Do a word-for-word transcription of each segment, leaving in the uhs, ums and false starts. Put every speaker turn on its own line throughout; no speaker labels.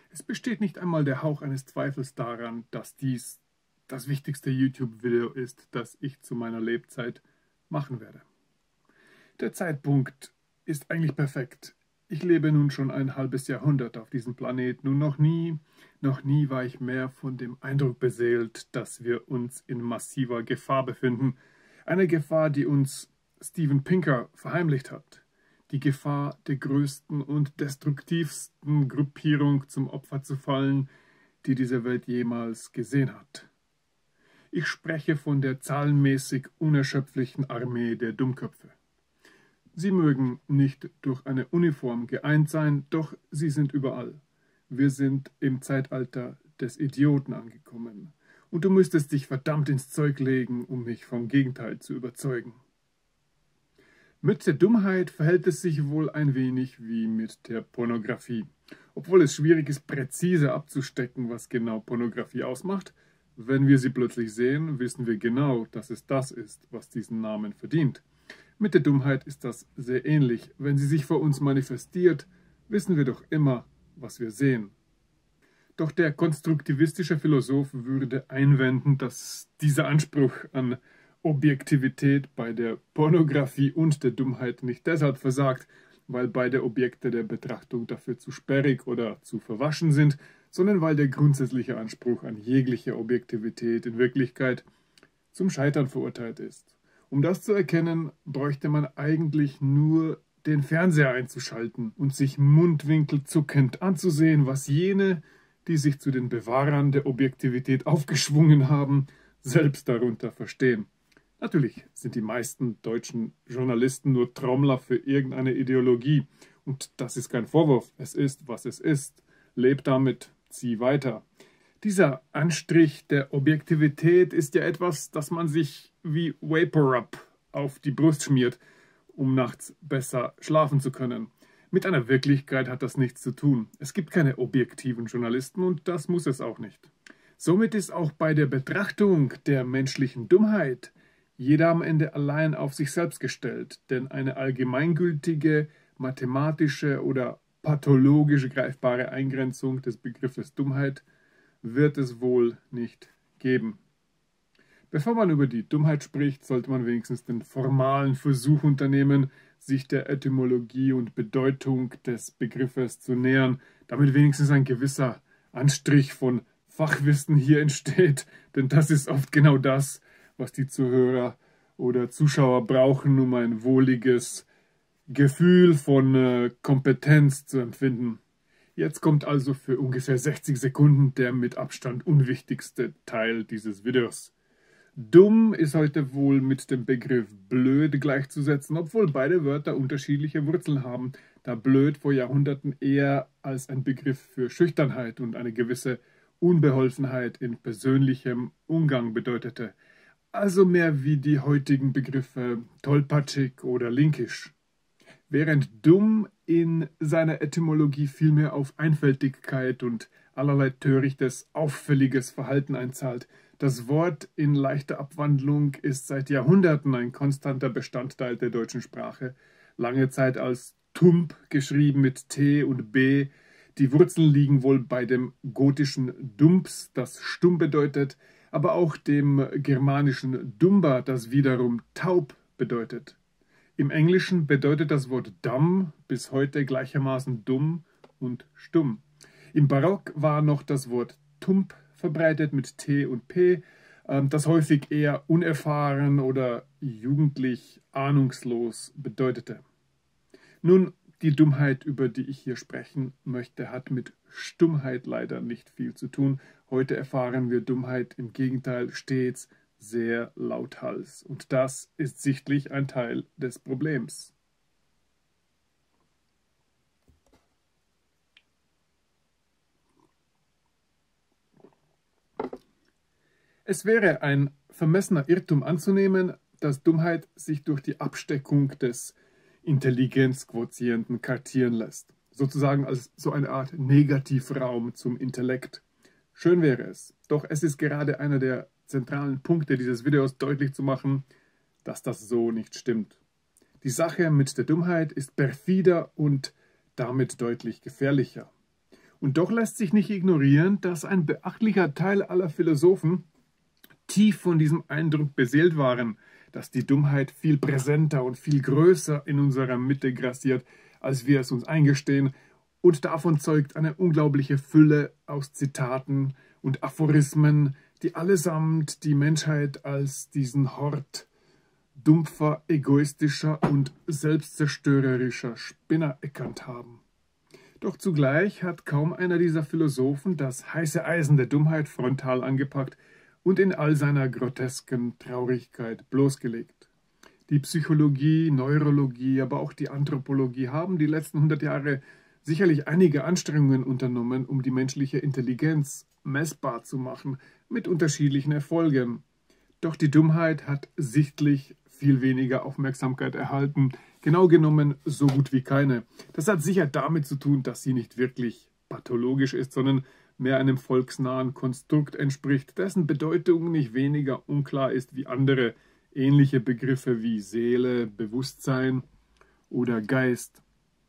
Es besteht nicht einmal der Hauch eines Zweifels daran, dass dies das wichtigste YouTube-Video ist, das ich zu meiner Lebzeit machen werde. Der Zeitpunkt ist eigentlich perfekt. Ich lebe nun schon ein halbes Jahrhundert auf diesem Planeten und noch nie, noch nie war ich mehr von dem Eindruck beseelt, dass wir uns in massiver Gefahr befinden. Eine Gefahr, die uns Steven Pinker verheimlicht hat. Die Gefahr, der größten und destruktivsten Gruppierung zum Opfer zu fallen, die diese Welt jemals gesehen hat. Ich spreche von der zahlenmäßig unerschöpflichen Armee der Dummköpfe. Sie mögen nicht durch eine Uniform geeint sein, doch sie sind überall. Wir sind im Zeitalter des Idioten angekommen. Und du müsstest dich verdammt ins Zeug legen, um mich vom Gegenteil zu überzeugen. Mit der Dummheit verhält es sich wohl ein wenig wie mit der Pornografie. Obwohl es schwierig ist, präzise abzustecken, was genau Pornografie ausmacht, wenn wir sie plötzlich sehen, wissen wir genau, dass es das ist, was diesen Namen verdient. Mit der Dummheit ist das sehr ähnlich. Wenn sie sich vor uns manifestiert, wissen wir doch immer, was wir sehen. Doch der konstruktivistische Philosoph würde einwenden, dass dieser Anspruch an Objektivität bei der Pornografie und der Dummheit nicht deshalb versagt, weil beide Objekte der Betrachtung dafür zu sperrig oder zu verwaschen sind, sondern weil der grundsätzliche Anspruch an jegliche Objektivität in Wirklichkeit zum Scheitern verurteilt ist. Um das zu erkennen, bräuchte man eigentlich nur den Fernseher einzuschalten und sich mundwinkelzuckend anzusehen, was jene, die sich zu den Bewahrern der Objektivität aufgeschwungen haben, selbst darunter verstehen. Natürlich sind die meisten deutschen Journalisten nur Trommler für irgendeine Ideologie. Und das ist kein Vorwurf. Es ist, was es ist. Leb damit, zieh weiter. Dieser Anstrich der Objektivität ist ja etwas, das man sich wie Vapor-Rub auf die Brust schmiert, um nachts besser schlafen zu können. Mit einer Wirklichkeit hat das nichts zu tun. Es gibt keine objektiven Journalisten und das muss es auch nicht. Somit ist auch bei der Betrachtung der menschlichen Dummheit jeder am Ende allein auf sich selbst gestellt, denn eine allgemeingültige, mathematische oder pathologisch greifbare Eingrenzung des Begriffes Dummheit wird es wohl nicht geben. Bevor man über die Dummheit spricht, sollte man wenigstens den formalen Versuch unternehmen, sich der Etymologie und Bedeutung des Begriffes zu nähern, damit wenigstens ein gewisser Anstrich von Fachwissen hier entsteht, denn das ist oft genau das, was die Zuhörer oder Zuschauer brauchen, um ein wohliges Gefühl von äh, Kompetenz zu empfinden. Jetzt kommt also für ungefähr sechzig Sekunden der mit Abstand unwichtigste Teil dieses Videos. Dumm ist heute wohl mit dem Begriff blöd gleichzusetzen, obwohl beide Wörter unterschiedliche Wurzeln haben, da blöd vor Jahrhunderten eher als ein Begriff für Schüchternheit und eine gewisse Unbeholfenheit in persönlichem Umgang bedeutete. Also mehr wie die heutigen Begriffe tollpatschig oder linkisch. Während dumm in seiner Etymologie vielmehr auf Einfältigkeit und allerlei törichtes, auffälliges Verhalten einzahlt. Das Wort in leichter Abwandlung ist seit Jahrhunderten ein konstanter Bestandteil der deutschen Sprache, lange Zeit als tump geschrieben mit T und B. Die Wurzeln liegen wohl bei dem gotischen dumps, das stumm bedeutet, aber auch dem germanischen dumba, das wiederum taub bedeutet. Im Englischen bedeutet das Wort dumb bis heute gleichermaßen dumm und stumm. Im Barock war noch das Wort tump verbreitet mit T und P, das häufig eher unerfahren oder jugendlich ahnungslos bedeutete. Nun, die Dummheit, über die ich hier sprechen möchte, hat mit Stummheit leider nicht viel zu tun. Heute erfahren wir Dummheit im Gegenteil stets sehr lauthals. Und das ist sichtlich ein Teil des Problems. Es wäre ein vermessener Irrtum anzunehmen, dass Dummheit sich durch die Absteckung des Intelligenzquotienten kartieren lässt. Sozusagen als so eine Art Negativraum zum Intellekt. Schön wäre es, doch es ist gerade einer der zentralen Punkte dieses Videos deutlich zu machen, dass das so nicht stimmt. Die Sache mit der Dummheit ist perfider und damit deutlich gefährlicher. Und doch lässt sich nicht ignorieren, dass ein beachtlicher Teil aller Philosophen tief von diesem Eindruck beseelt waren, dass die Dummheit viel präsenter und viel größer in unserer Mitte grassiert, als wir es uns eingestehen, und davon zeugt eine unglaubliche Fülle aus Zitaten und Aphorismen, die allesamt die Menschheit als diesen Hort dumpfer, egoistischer und selbstzerstörerischer Spinner erkannt haben. Doch zugleich hat kaum einer dieser Philosophen das heiße Eisen der Dummheit frontal angepackt und in all seiner grotesken Traurigkeit bloßgelegt. Die Psychologie, Neurologie, aber auch die Anthropologie haben die letzten hundert Jahre sicherlich einige Anstrengungen unternommen, um die menschliche Intelligenz messbar zu machen, mit unterschiedlichen Erfolgen. Doch die Dummheit hat sichtlich viel weniger Aufmerksamkeit erhalten, genau genommen so gut wie keine. Das hat sicher damit zu tun, dass sie nicht wirklich pathologisch ist, sondern mehr einem volksnahen Konstrukt entspricht, dessen Bedeutung nicht weniger unklar ist wie andere ähnliche Begriffe wie Seele, Bewusstsein oder Geist.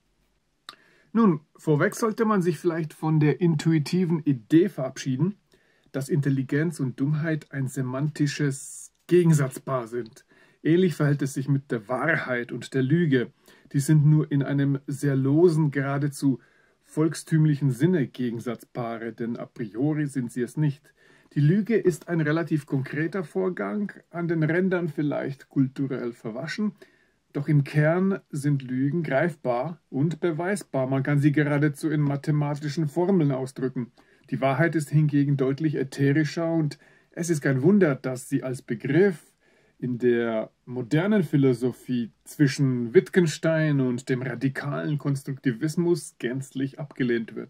Nun, vorweg sollte man sich vielleicht von der intuitiven Idee verabschieden, dass Intelligenz und Dummheit ein semantisches Gegensatzpaar sind. Ähnlich verhält es sich mit der Wahrheit und der Lüge. Die sind nur in einem sehr losen, geradezu volkstümlichen Sinne Gegensatzpaare, denn a priori sind sie es nicht. Die Lüge ist ein relativ konkreter Vorgang, an den Rändern vielleicht kulturell verwaschen, doch im Kern sind Lügen greifbar und beweisbar. Man kann sie geradezu in mathematischen Formeln ausdrücken. Die Wahrheit ist hingegen deutlich ätherischer und es ist kein Wunder, dass sie als Begriff in der modernen Philosophie zwischen Wittgenstein und dem radikalen Konstruktivismus gänzlich abgelehnt wird.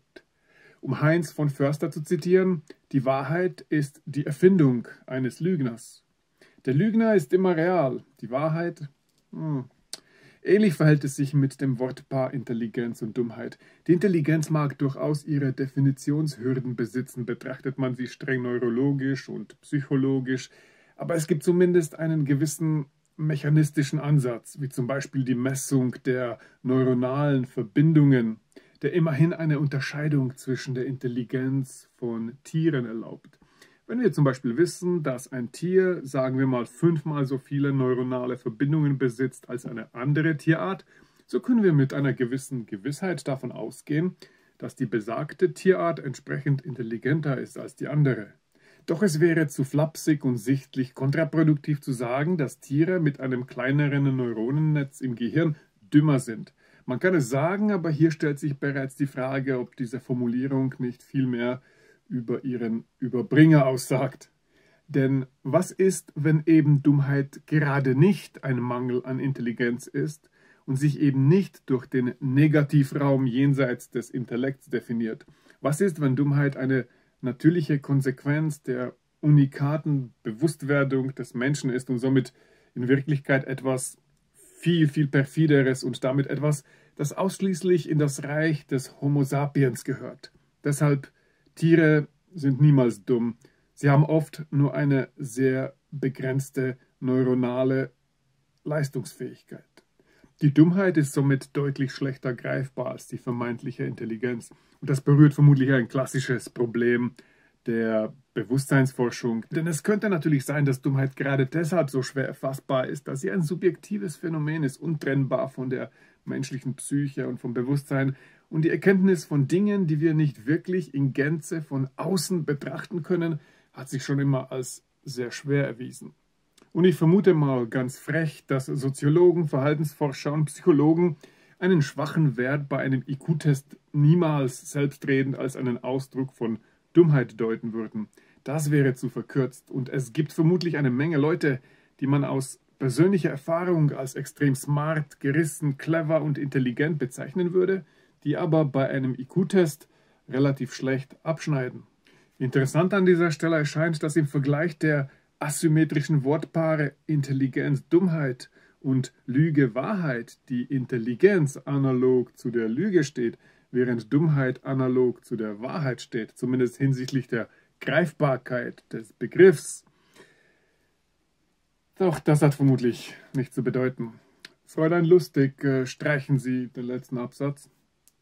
Um Heinz von Förster zu zitieren, die Wahrheit ist die Erfindung eines Lügners. Der Lügner ist immer real, die Wahrheit... Hm. Ähnlich verhält es sich mit dem Wortpaar Intelligenz und Dummheit. Die Intelligenz mag durchaus ihre Definitionshürden besitzen, betrachtet man sie streng neurologisch und psychologisch, aber es gibt zumindest einen gewissen mechanistischen Ansatz, wie zum Beispiel die Messung der neuronalen Verbindungen, der immerhin eine Unterscheidung zwischen der Intelligenz von Tieren erlaubt. Wenn wir zum Beispiel wissen, dass ein Tier, sagen wir mal, fünfmal so viele neuronale Verbindungen besitzt als eine andere Tierart, so können wir mit einer gewissen Gewissheit davon ausgehen, dass die besagte Tierart entsprechend intelligenter ist als die andere. Doch es wäre zu flapsig und sichtlich kontraproduktiv zu sagen, dass Tiere mit einem kleineren Neuronennetz im Gehirn dümmer sind. Man kann es sagen, aber hier stellt sich bereits die Frage, ob diese Formulierung nicht vielmehr über ihren Überbringer aussagt. Denn was ist, wenn eben Dummheit gerade nicht ein Mangel an Intelligenz ist und sich eben nicht durch den Negativraum jenseits des Intellekts definiert? Was ist, wenn Dummheit eine natürliche Konsequenz der unikaten Bewusstwerdung des Menschen ist und somit in Wirklichkeit etwas viel, viel perfideres und damit etwas, das ausschließlich in das Reich des Homo sapiens gehört? Deshalb Tiere sind niemals dumm. Sie haben oft nur eine sehr begrenzte neuronale Leistungsfähigkeit. Die Dummheit ist somit deutlich schlechter greifbar als die vermeintliche Intelligenz. Und das berührt vermutlich ein klassisches Problem der Bewusstseinsforschung. Denn es könnte natürlich sein, dass Dummheit gerade deshalb so schwer erfassbar ist, dass sie ein subjektives Phänomen ist, untrennbar von der menschlichen Psyche und vom Bewusstsein. Und die Erkenntnis von Dingen, die wir nicht wirklich in Gänze von außen betrachten können, hat sich schon immer als sehr schwer erwiesen. Und ich vermute mal ganz frech, dass Soziologen, Verhaltensforscher und Psychologen einen schwachen Wert bei einem I Q-Test niemals selbstredend als einen Ausdruck von Dummheit deuten würden. Das wäre zu verkürzt. Und es gibt vermutlich eine Menge Leute, die man aus persönlicher Erfahrung als extrem smart, gerissen, clever und intelligent bezeichnen würde, die aber bei einem I Q-Test relativ schlecht abschneiden. Interessant an dieser Stelle erscheint, dass im Vergleich der asymmetrischen Wortpaare Intelligenz, Dummheit und Lüge, Wahrheit die Intelligenz analog zu der Lüge steht, während Dummheit analog zu der Wahrheit steht, zumindest hinsichtlich der Greifbarkeit des Begriffs. Doch das hat vermutlich nichts zu bedeuten. Fräulein Lustig, äh, streichen Sie den letzten Absatz.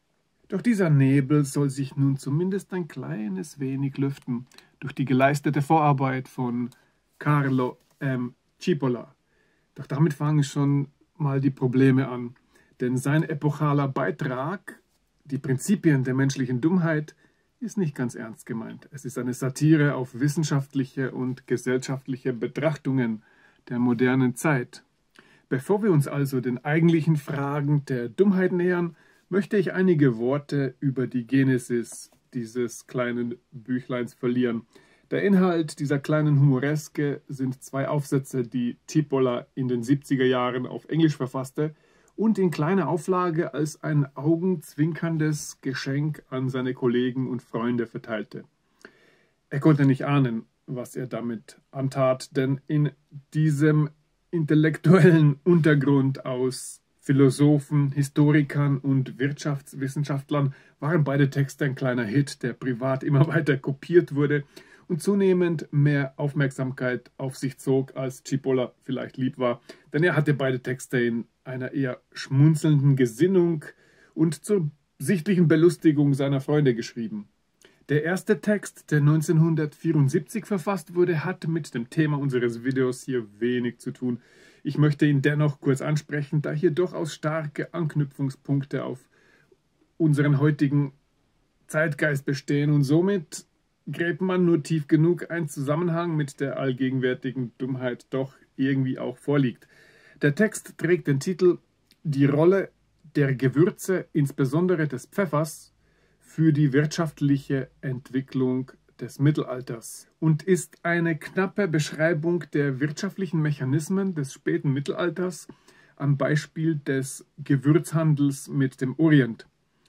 Doch dieser Nebel soll sich nun zumindest ein kleines wenig lüften durch die geleistete Vorarbeit von Carlo M. Cipolla. Doch damit fangen schon mal die Probleme an, denn sein epochaler Beitrag, die Prinzipien der menschlichen Dummheit, ist nicht ganz ernst gemeint. Es ist eine Satire auf wissenschaftliche und gesellschaftliche Betrachtungen der modernen Zeit. Bevor wir uns also den eigentlichen Fragen der Dummheit nähern, möchte ich einige Worte über die Genesis dieses kleinen Büchleins verlieren. Der Inhalt dieser kleinen Humoreske sind zwei Aufsätze, die Cipolla in den siebziger Jahren auf Englisch verfasste und in kleiner Auflage als ein augenzwinkerndes Geschenk an seine Kollegen und Freunde verteilte. Er konnte nicht ahnen, was er damit antat, denn in diesem intellektuellen Untergrund aus Philosophen, Historikern und Wirtschaftswissenschaftlern waren beide Texte ein kleiner Hit, der privat immer weiter kopiert wurde und zunehmend mehr Aufmerksamkeit auf sich zog, als Cipolla vielleicht lieb war, denn er hatte beide Texte in einer eher schmunzelnden Gesinnung und zur sichtlichen Belustigung seiner Freunde geschrieben. Der erste Text, der neunzehnhundertvierundsiebzig verfasst wurde, hat mit dem Thema unseres Videos hier wenig zu tun. Ich möchte ihn dennoch kurz ansprechen, da hier durchaus starke Anknüpfungspunkte auf unseren heutigen Zeitgeist bestehen und somit gräbt man nur tief genug ein Zusammenhang mit der allgegenwärtigen Dummheit doch irgendwie auch vorliegt. Der Text trägt den Titel »Die Rolle der Gewürze, insbesondere des Pfeffers, für die wirtschaftliche Entwicklung des Mittelalters« und ist eine knappe Beschreibung der wirtschaftlichen Mechanismen des späten Mittelalters am Beispiel des Gewürzhandels mit dem Orient.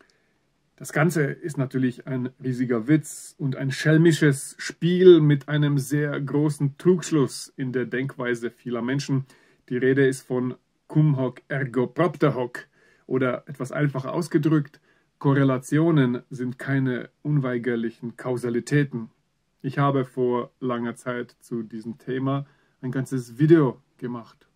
Das Ganze ist natürlich ein riesiger Witz und ein schelmisches Spiel mit einem sehr großen Trugschluss in der Denkweise vieler Menschen. Die Rede ist von cum hoc ergo propter hoc oder etwas einfacher ausgedrückt, Korrelationen sind keine unweigerlichen Kausalitäten. Ich habe vor langer Zeit zu diesem Thema ein ganzes Video gemacht.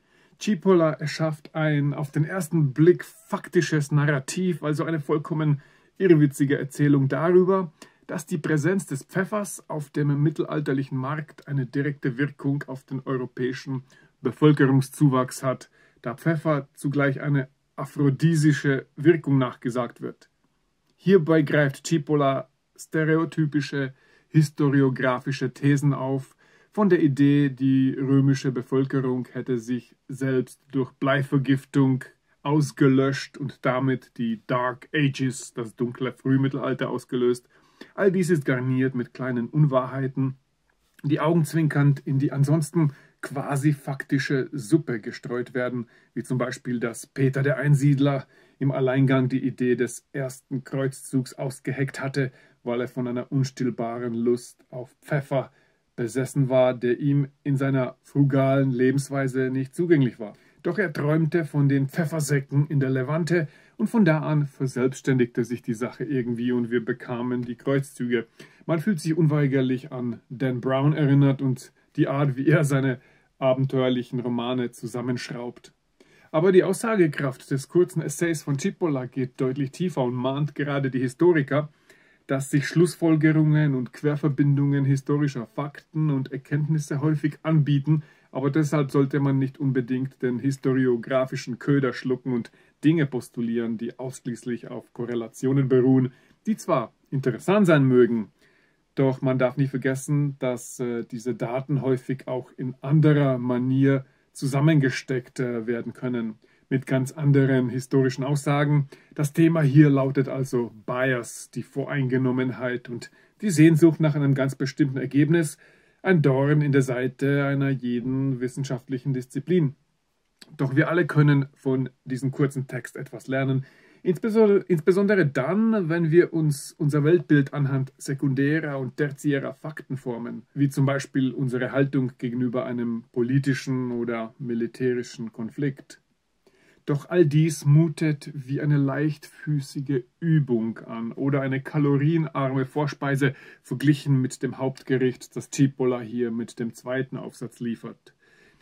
Cipolla erschafft ein auf den ersten Blick faktisches Narrativ, also eine vollkommen irrwitzige Erzählung darüber, dass die Präsenz des Pfeffers auf dem mittelalterlichen Markt eine direkte Wirkung auf den europäischen Bevölkerungszuwachs hat, da Pfeffer zugleich eine aphrodisische Wirkung nachgesagt wird. Hierbei greift Cipolla stereotypische historiografische Thesen auf, von der Idee, die römische Bevölkerung hätte sich selbst durch Bleivergiftung ausgelöscht und damit die Dark Ages, das dunkle Frühmittelalter, ausgelöst. All dies ist garniert mit kleinen Unwahrheiten, die augenzwinkernd in die ansonsten quasi faktische Suppe gestreut werden, wie zum Beispiel, dass Peter der Einsiedler im Alleingang die Idee des ersten Kreuzzugs ausgeheckt hatte, weil er von einer unstillbaren Lust auf Pfeffer besessen war, der ihm in seiner frugalen Lebensweise nicht zugänglich war. Doch er träumte von den Pfeffersäcken in der Levante und von da an verselbstständigte sich die Sache irgendwie und wir bekamen die Kreuzzüge. Man fühlt sich unweigerlich an Dan Brown erinnert und die Art, wie er seine abenteuerlichen Romane zusammenschraubt. Aber die Aussagekraft des kurzen Essays von Cipolla geht deutlich tiefer und mahnt gerade die Historiker, dass sich Schlussfolgerungen und Querverbindungen historischer Fakten und Erkenntnisse häufig anbieten, aber deshalb sollte man nicht unbedingt den historiografischen Köder schlucken und Dinge postulieren, die ausschließlich auf Korrelationen beruhen, die zwar interessant sein mögen, doch man darf nicht vergessen, dass äh, diese Daten häufig auch in anderer Manier zusammengesteckt äh, werden können, mit ganz anderen historischen Aussagen. Das Thema hier lautet also Bias, die Voreingenommenheit und die Sehnsucht nach einem ganz bestimmten Ergebnis, ein Dorn in der Seite einer jeden wissenschaftlichen Disziplin. Doch wir alle können von diesem kurzen Text etwas lernen, insbesondere, insbesondere dann, wenn wir uns unser Weltbild anhand sekundärer und tertiärer Fakten formen, wie zum Beispiel unsere Haltung gegenüber einem politischen oder militärischen Konflikt. Doch all dies mutet wie eine leichtfüßige Übung an oder eine kalorienarme Vorspeise verglichen mit dem Hauptgericht, das Cipolla hier mit dem zweiten Aufsatz liefert.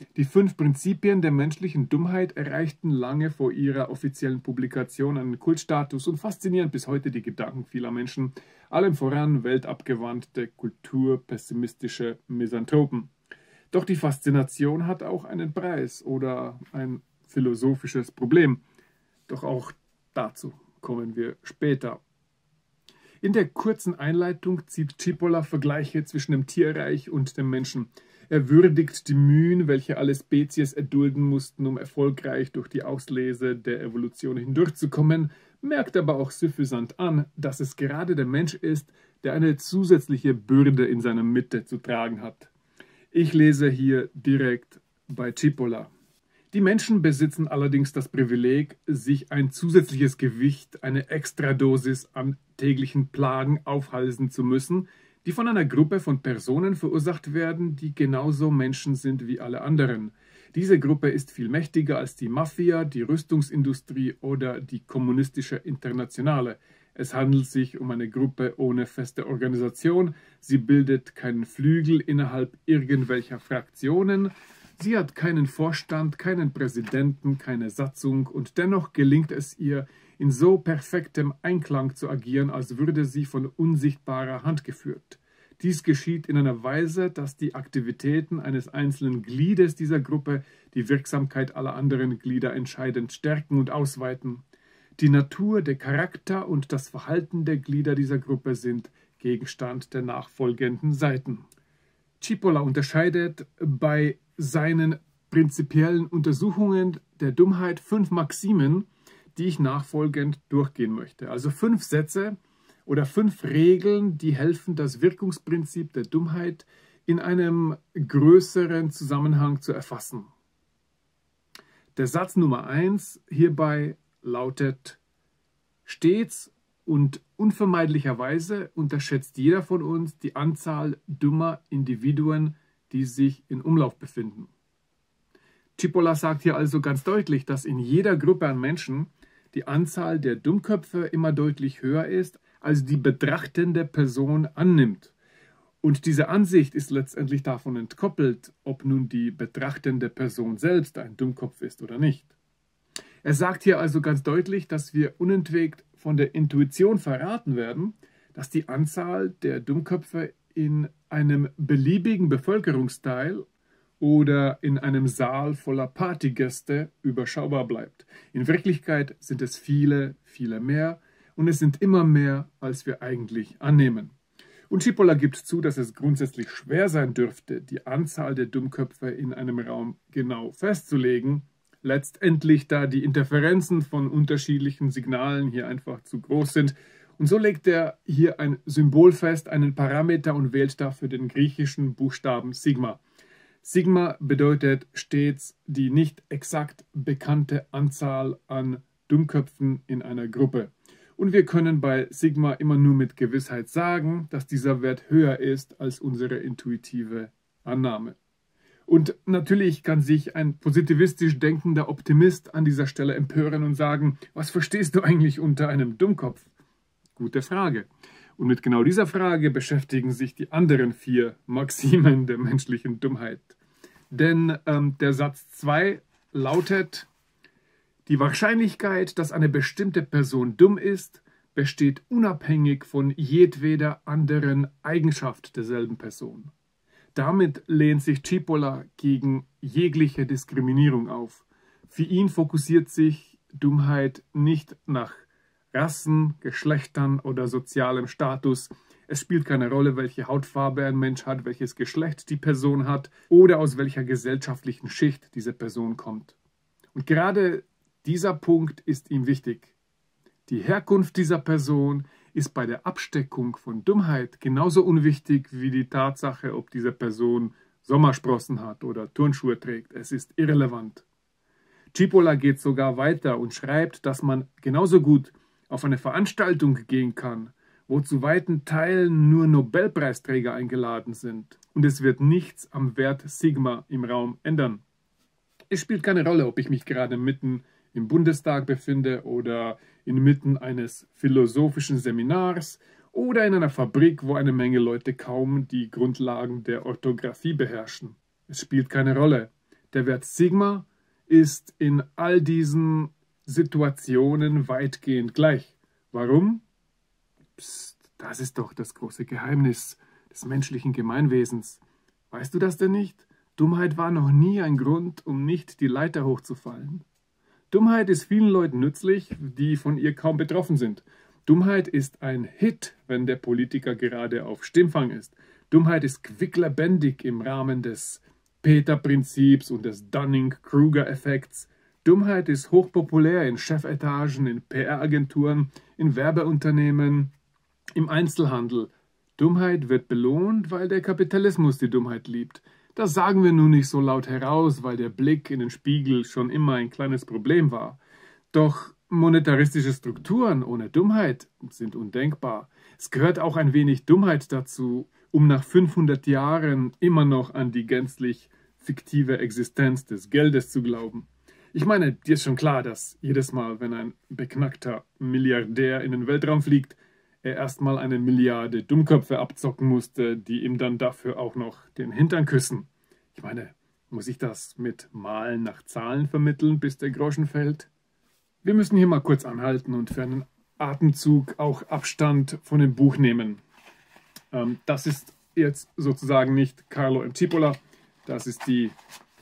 Die fünf Prinzipien der menschlichen Dummheit erreichten lange vor ihrer offiziellen Publikation einen Kultstatus und faszinieren bis heute die Gedanken vieler Menschen, allem voran weltabgewandte, kulturpessimistische Misanthropen. Doch die Faszination hat auch einen Preis oder ein philosophisches Problem. Doch auch dazu kommen wir später. In der kurzen Einleitung zieht Cipolla Vergleiche zwischen dem Tierreich und dem Menschen. Er würdigt die Mühen, welche alle Spezies erdulden mussten, um erfolgreich durch die Auslese der Evolution hindurchzukommen, merkt aber auch suffisant an, dass es gerade der Mensch ist, der eine zusätzliche Bürde in seiner Mitte zu tragen hat. Ich lese hier direkt bei Cipolla. Die Menschen besitzen allerdings das Privileg, sich ein zusätzliches Gewicht, eine Extradosis an täglichen Plagen aufhalsen zu müssen, die von einer Gruppe von Personen verursacht werden, die genauso Menschen sind wie alle anderen. Diese Gruppe ist viel mächtiger als die Mafia, die Rüstungsindustrie oder die kommunistische Internationale. Es handelt sich um eine Gruppe ohne feste Organisation. Sie bildet keinen Flügel innerhalb irgendwelcher Fraktionen. Sie hat keinen Vorstand, keinen Präsidenten, keine Satzung und dennoch gelingt es ihr, in so perfektem Einklang zu agieren, als würde sie von unsichtbarer Hand geführt. Dies geschieht in einer Weise, dass die Aktivitäten eines einzelnen Gliedes dieser Gruppe die Wirksamkeit aller anderen Glieder entscheidend stärken und ausweiten. Die Natur, der Charakter und das Verhalten der Glieder dieser Gruppe sind Gegenstand der nachfolgenden Seiten. Cipolla unterscheidet bei seinen prinzipiellen Untersuchungen der Dummheit fünf Maximen, die ich nachfolgend durchgehen möchte. Also fünf Sätze oder fünf Regeln, die helfen, das Wirkungsprinzip der Dummheit in einem größeren Zusammenhang zu erfassen. Der Satz Nummer eins hierbei lautet: Stets und unvermeidlicherweise unterschätzt jeder von uns die Anzahl dummer Individuen, die sich in Umlauf befinden. Cipolla sagt hier also ganz deutlich, dass in jeder Gruppe an Menschen die Anzahl der Dummköpfe immer deutlich höher ist, als die betrachtende Person annimmt. Und diese Ansicht ist letztendlich davon entkoppelt, ob nun die betrachtende Person selbst ein Dummkopf ist oder nicht. Er sagt hier also ganz deutlich, dass wir unentwegt von der Intuition verraten werden, dass die Anzahl der Dummköpfe in einem beliebigen Bevölkerungsteil oder in einem Saal voller Partygäste überschaubar bleibt. In Wirklichkeit sind es viele, viele mehr und es sind immer mehr, als wir eigentlich annehmen. Und Cipolla gibt zu, dass es grundsätzlich schwer sein dürfte, die Anzahl der Dummköpfe in einem Raum genau festzulegen, letztendlich da die Interferenzen von unterschiedlichen Signalen hier einfach zu groß sind. Und so legt er hier ein Symbol fest, einen Parameter und wählt dafür den griechischen Buchstaben Sigma. Sigma bedeutet stets die nicht exakt bekannte Anzahl an Dummköpfen in einer Gruppe. Und wir können bei Sigma immer nur mit Gewissheit sagen, dass dieser Wert höher ist als unsere intuitive Annahme. Und natürlich kann sich ein positivistisch denkender Optimist an dieser Stelle empören und sagen, was verstehst du eigentlich unter einem Dummkopf? Gute Frage. Und mit genau dieser Frage beschäftigen sich die anderen vier Maximen der menschlichen Dummheit. Denn ähm, der Satz zwei lautet: Die Wahrscheinlichkeit, dass eine bestimmte Person dumm ist, besteht unabhängig von jedweder anderen Eigenschaft derselben Person. Damit lehnt sich Cipolla gegen jegliche Diskriminierung auf. Für ihn fokussiert sich Dummheit nicht nach Rassen, Geschlechtern oder sozialem Status. Es spielt keine Rolle, welche Hautfarbe ein Mensch hat, welches Geschlecht die Person hat oder aus welcher gesellschaftlichen Schicht diese Person kommt. Und gerade dieser Punkt ist ihm wichtig. Die Herkunft dieser Person ist bei der Absteckung von Dummheit genauso unwichtig wie die Tatsache, ob diese Person Sommersprossen hat oder Turnschuhe trägt. Es ist irrelevant. Cipolla geht sogar weiter und schreibt, dass man genauso gut auf eine Veranstaltung gehen kann, wo zu weiten Teilen nur Nobelpreisträger eingeladen sind. Und es wird nichts am Wert Sigma im Raum ändern. Es spielt keine Rolle, ob ich mich gerade mitten im Bundestag befinde oder inmitten eines philosophischen Seminars oder in einer Fabrik, wo eine Menge Leute kaum die Grundlagen der Orthographie beherrschen. Es spielt keine Rolle. Der Wert Sigma ist in all diesen Situationen weitgehend gleich. Warum? Psst, das ist doch das große Geheimnis des menschlichen Gemeinwesens. Weißt du das denn nicht? Dummheit war noch nie ein Grund, um nicht die Leiter hochzufallen. Dummheit ist vielen Leuten nützlich, die von ihr kaum betroffen sind. Dummheit ist ein Hit, wenn der Politiker gerade auf Stimmfang ist. Dummheit ist quicklebendig im Rahmen des Peter-Prinzips und des Dunning-Kruger-Effekts. Dummheit ist hochpopulär in Chefetagen, in P R-Agenturen, in Werbeunternehmen, im Einzelhandel. Dummheit wird belohnt, weil der Kapitalismus die Dummheit liebt. Das sagen wir nun nicht so laut heraus, weil der Blick in den Spiegel schon immer ein kleines Problem war. Doch monetaristische Strukturen ohne Dummheit sind undenkbar. Es gehört auch ein wenig Dummheit dazu, um nach fünfhundert Jahren immer noch an die gänzlich fiktive Existenz des Geldes zu glauben. Ich meine, dir ist schon klar, dass jedes Mal, wenn ein beknackter Milliardär in den Weltraum fliegt, er erstmal eine Milliarde Dummköpfe abzocken musste, die ihm dann dafür auch noch den Hintern küssen. Ich meine, muss ich das mit Malen nach Zahlen vermitteln, bis der Groschen fällt? Wir müssen hier mal kurz anhalten und für einen Atemzug auch Abstand von dem Buch nehmen. Ähm, das ist jetzt sozusagen nicht Carlo M. Cipolla, das ist die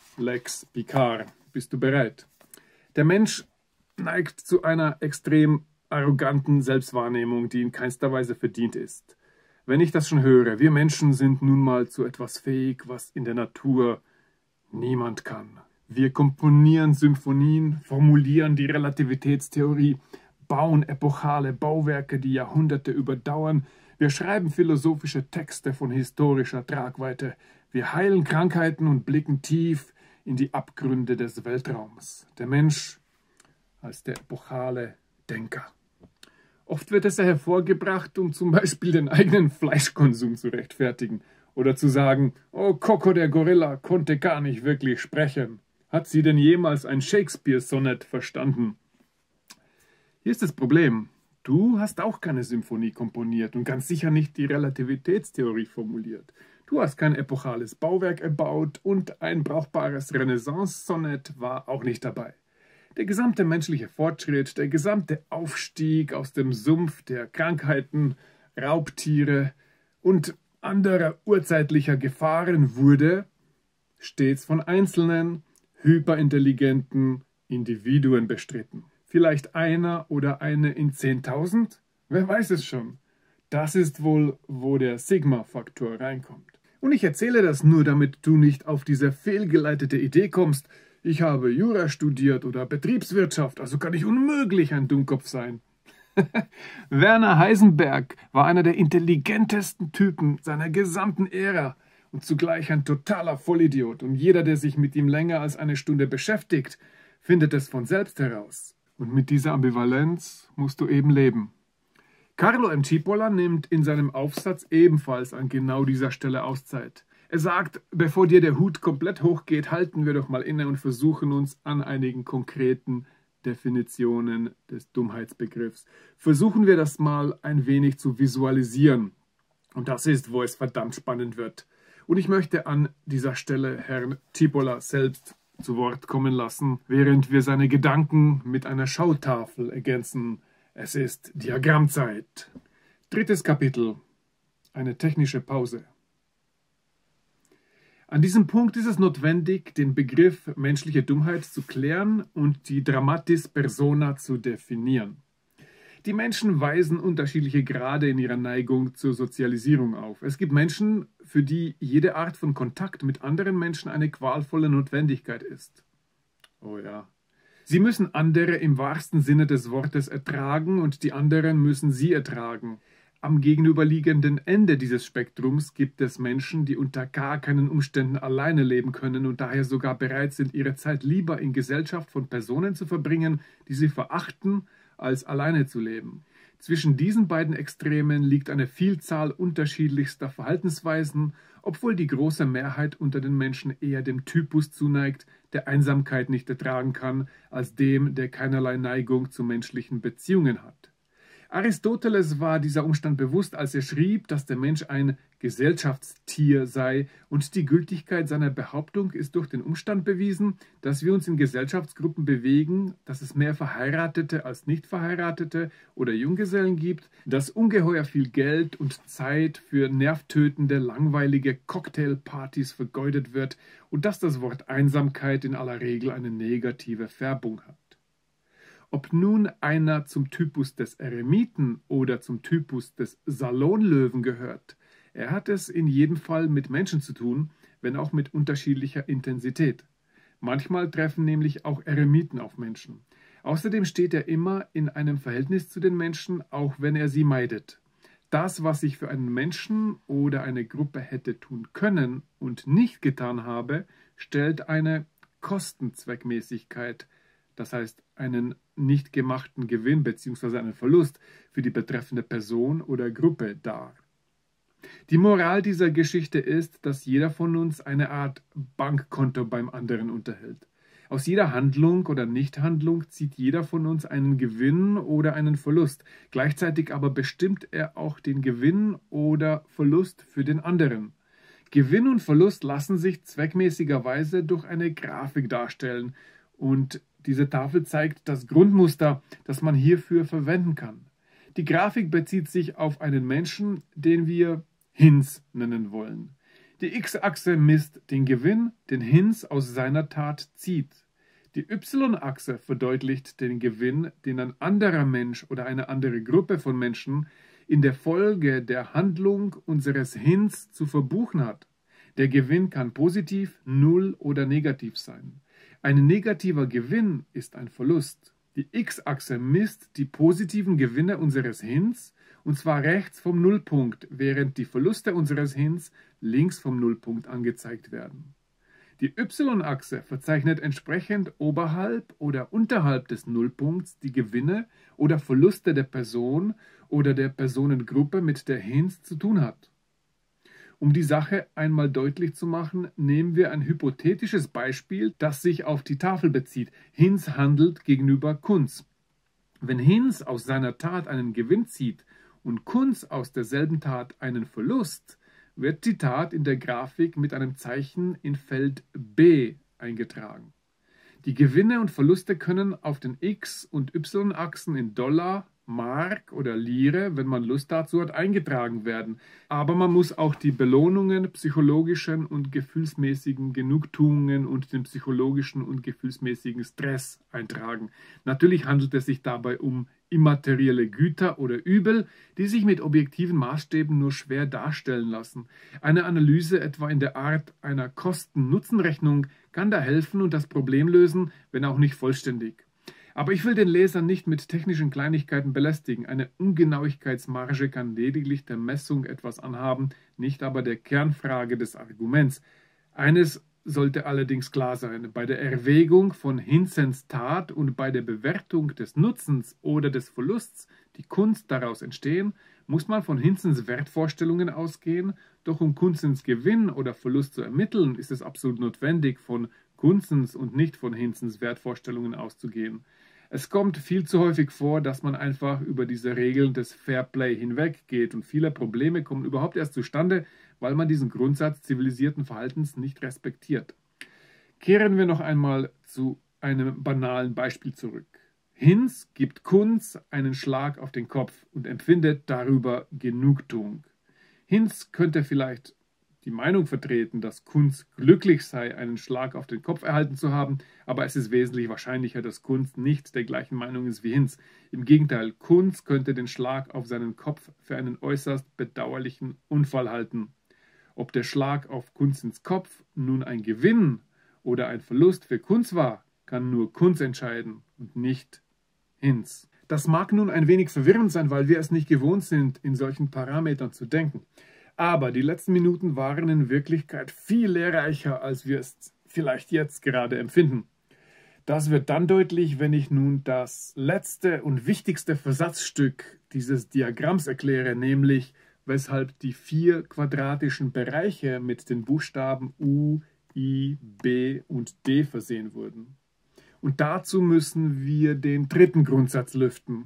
Lex Picard. Bist du bereit? Der Mensch neigt zu einer extrem arroganten Selbstwahrnehmung, die in keinster Weise verdient ist. Wenn ich das schon höre, wir Menschen sind nun mal zu etwas fähig, was in der Natur niemand kann. Wir komponieren Symphonien, formulieren die Relativitätstheorie, bauen epochale Bauwerke, die Jahrhunderte überdauern. Wir schreiben philosophische Texte von historischer Tragweite. Wir heilen Krankheiten und blicken tief in die Abgründe des Weltraums. Der Mensch als der epochale Denker. Oft wird es ja hervorgebracht, um zum Beispiel den eigenen Fleischkonsum zu rechtfertigen oder zu sagen, oh, Coco der Gorilla konnte gar nicht wirklich sprechen. Hat sie denn jemals ein Shakespeare-Sonett verstanden? Hier ist das Problem. Du hast auch keine Symphonie komponiert und ganz sicher nicht die Relativitätstheorie formuliert. Du hast kein epochales Bauwerk erbaut und ein brauchbares Renaissance-Sonett war auch nicht dabei. Der gesamte menschliche Fortschritt, der gesamte Aufstieg aus dem Sumpf der Krankheiten, Raubtiere und anderer urzeitlicher Gefahren wurde stets von einzelnen, hyperintelligenten Individuen bestritten. Vielleicht einer oder eine in zehntausend? Wer weiß es schon. Das ist wohl, wo der Sigma-Faktor reinkommt. Und ich erzähle das nur, damit du nicht auf diese fehlgeleitete Idee kommst, ich habe Jura studiert oder Betriebswirtschaft, also kann ich unmöglich ein Dummkopf sein. Werner Heisenberg war einer der intelligentesten Typen seiner gesamten Ära und zugleich ein totaler Vollidiot. Und jeder, der sich mit ihm länger als eine Stunde beschäftigt, findet es von selbst heraus. Und mit dieser Ambivalenz musst du eben leben. Carlo M. Cipolla nimmt in seinem Aufsatz ebenfalls an genau dieser Stelle Auszeit. Er sagt, bevor dir der Hut komplett hochgeht, halten wir doch mal inne und versuchen uns an einigen konkreten Definitionen des Dummheitsbegriffs. Versuchen wir das mal ein wenig zu visualisieren. Und das ist, wo es verdammt spannend wird. Und ich möchte an dieser Stelle Herrn Cipolla selbst zu Wort kommen lassen, während wir seine Gedanken mit einer Schautafel ergänzen. Es ist Diagrammzeit. Drittes Kapitel. Eine technische Pause. An diesem Punkt ist es notwendig, den Begriff menschliche Dummheit zu klären und die Dramatis persona zu definieren. Die Menschen weisen unterschiedliche Grade in ihrer Neigung zur Sozialisierung auf. Es gibt Menschen, für die jede Art von Kontakt mit anderen Menschen eine qualvolle Notwendigkeit ist. Oh ja. Sie müssen andere im wahrsten Sinne des Wortes ertragen und die anderen müssen sie ertragen. Am gegenüberliegenden Ende dieses Spektrums gibt es Menschen, die unter gar keinen Umständen alleine leben können und daher sogar bereit sind, ihre Zeit lieber in Gesellschaft von Personen zu verbringen, die sie verachten, als alleine zu leben. Zwischen diesen beiden Extremen liegt eine Vielzahl unterschiedlichster Verhaltensweisen, obwohl die große Mehrheit unter den Menschen eher dem Typus zuneigt, der Einsamkeit nicht ertragen kann, als dem, der keinerlei Neigung zu menschlichen Beziehungen hat. Aristoteles war dieser Umstand bewusst, als er schrieb, dass der Mensch ein Gesellschaftstier sei, und die Gültigkeit seiner Behauptung ist durch den Umstand bewiesen, dass wir uns in Gesellschaftsgruppen bewegen, dass es mehr Verheiratete als Nicht-Verheiratete oder Junggesellen gibt, dass ungeheuer viel Geld und Zeit für nervtötende, langweilige Cocktailpartys vergeudet wird und dass das Wort Einsamkeit in aller Regel eine negative Färbung hat. Ob nun einer zum Typus des Eremiten oder zum Typus des Salonlöwen gehört, er hat es in jedem Fall mit Menschen zu tun, wenn auch mit unterschiedlicher Intensität. Manchmal treffen nämlich auch Eremiten auf Menschen. Außerdem steht er immer in einem Verhältnis zu den Menschen, auch wenn er sie meidet. Das, was ich für einen Menschen oder eine Gruppe hätte tun können und nicht getan habe, stellt eine Kostenzweckmäßigkeit, das heißt einen nicht gemachten Gewinn bzw. einen Verlust für die betreffende Person oder Gruppe dar. Die Moral dieser Geschichte ist, dass jeder von uns eine Art Bankkonto beim anderen unterhält. Aus jeder Handlung oder Nichthandlung zieht jeder von uns einen Gewinn oder einen Verlust. Gleichzeitig aber bestimmt er auch den Gewinn oder Verlust für den anderen. Gewinn und Verlust lassen sich zweckmäßigerweise durch eine Grafik darstellen, und diese Tafel zeigt das Grundmuster, das man hierfür verwenden kann. Die Grafik bezieht sich auf einen Menschen, den wir Hinz nennen wollen. Die X-Achse misst den Gewinn, den Hinz aus seiner Tat zieht. Die Y-Achse verdeutlicht den Gewinn, den ein anderer Mensch oder eine andere Gruppe von Menschen in der Folge der Handlung unseres Hinz zu verbuchen hat. Der Gewinn kann positiv, null oder negativ sein. Ein negativer Gewinn ist ein Verlust. Die X-Achse misst die positiven Gewinne unseres Hinz, und zwar rechts vom Nullpunkt, während die Verluste unseres Hinz links vom Nullpunkt angezeigt werden. Die Y-Achse verzeichnet entsprechend oberhalb oder unterhalb des Nullpunkts die Gewinne oder Verluste der Person oder der Personengruppe, mit der Hinz zu tun hat. Um die Sache einmal deutlich zu machen, nehmen wir ein hypothetisches Beispiel, das sich auf die Tafel bezieht. Hinz handelt gegenüber Kunz. Wenn Hinz aus seiner Tat einen Gewinn zieht und Kunz aus derselben Tat einen Verlust, wird die Tat in der Grafik mit einem Zeichen in Feld B eingetragen. Die Gewinne und Verluste können auf den X- und Y-Achsen in Dollar, Mark oder Lire, wenn man Lust dazu hat, eingetragen werden. Aber man muss auch die Belohnungen, psychologischen und gefühlsmäßigen Genugtuungen und den psychologischen und gefühlsmäßigen Stress eintragen. Natürlich handelt es sich dabei um immaterielle Güter oder Übel, die sich mit objektiven Maßstäben nur schwer darstellen lassen. Eine Analyse etwa in der Art einer Kosten-Nutzen-Rechnung kann da helfen und das Problem lösen, wenn auch nicht vollständig. Aber ich will den Leser nicht mit technischen Kleinigkeiten belästigen. Eine Ungenauigkeitsmarge kann lediglich der Messung etwas anhaben, nicht aber der Kernfrage des Arguments. Eines sollte allerdings klar sein: Bei der Erwägung von Hinzens Tat und bei der Bewertung des Nutzens oder des Verlusts, die Kunst daraus entstehen, muss man von Hinzens Wertvorstellungen ausgehen, doch um Kunzens Gewinn oder Verlust zu ermitteln, ist es absolut notwendig, von Kunzens und nicht von Hinzens Wertvorstellungen auszugehen. Es kommt viel zu häufig vor, dass man einfach über diese Regeln des Fairplay hinweggeht, und viele Probleme kommen überhaupt erst zustande, weil man diesen Grundsatz zivilisierten Verhaltens nicht respektiert. Kehren wir noch einmal zu einem banalen Beispiel zurück. Hinz gibt Kunz einen Schlag auf den Kopf und empfindet darüber Genugtuung. Hinz könnte vielleicht die Meinung vertreten, dass Kunz glücklich sei, einen Schlag auf den Kopf erhalten zu haben, aber es ist wesentlich wahrscheinlicher, dass Kunz nicht der gleichen Meinung ist wie Hinz. Im Gegenteil, Kunz könnte den Schlag auf seinen Kopf für einen äußerst bedauerlichen Unfall halten. Ob der Schlag auf Kunzens Kopf nun ein Gewinn oder ein Verlust für Kunz war, kann nur Kunz entscheiden und nicht Hinz. Das mag nun ein wenig verwirrend sein, weil wir es nicht gewohnt sind, in solchen Parametern zu denken. Aber die letzten Minuten waren in Wirklichkeit viel lehrreicher, als wir es vielleicht jetzt gerade empfinden. Das wird dann deutlich, wenn ich nun das letzte und wichtigste Versatzstück dieses Diagramms erkläre, nämlich weshalb die vier quadratischen Bereiche mit den Buchstaben U, I, B und D versehen wurden. Und dazu müssen wir den dritten Grundsatz lüften.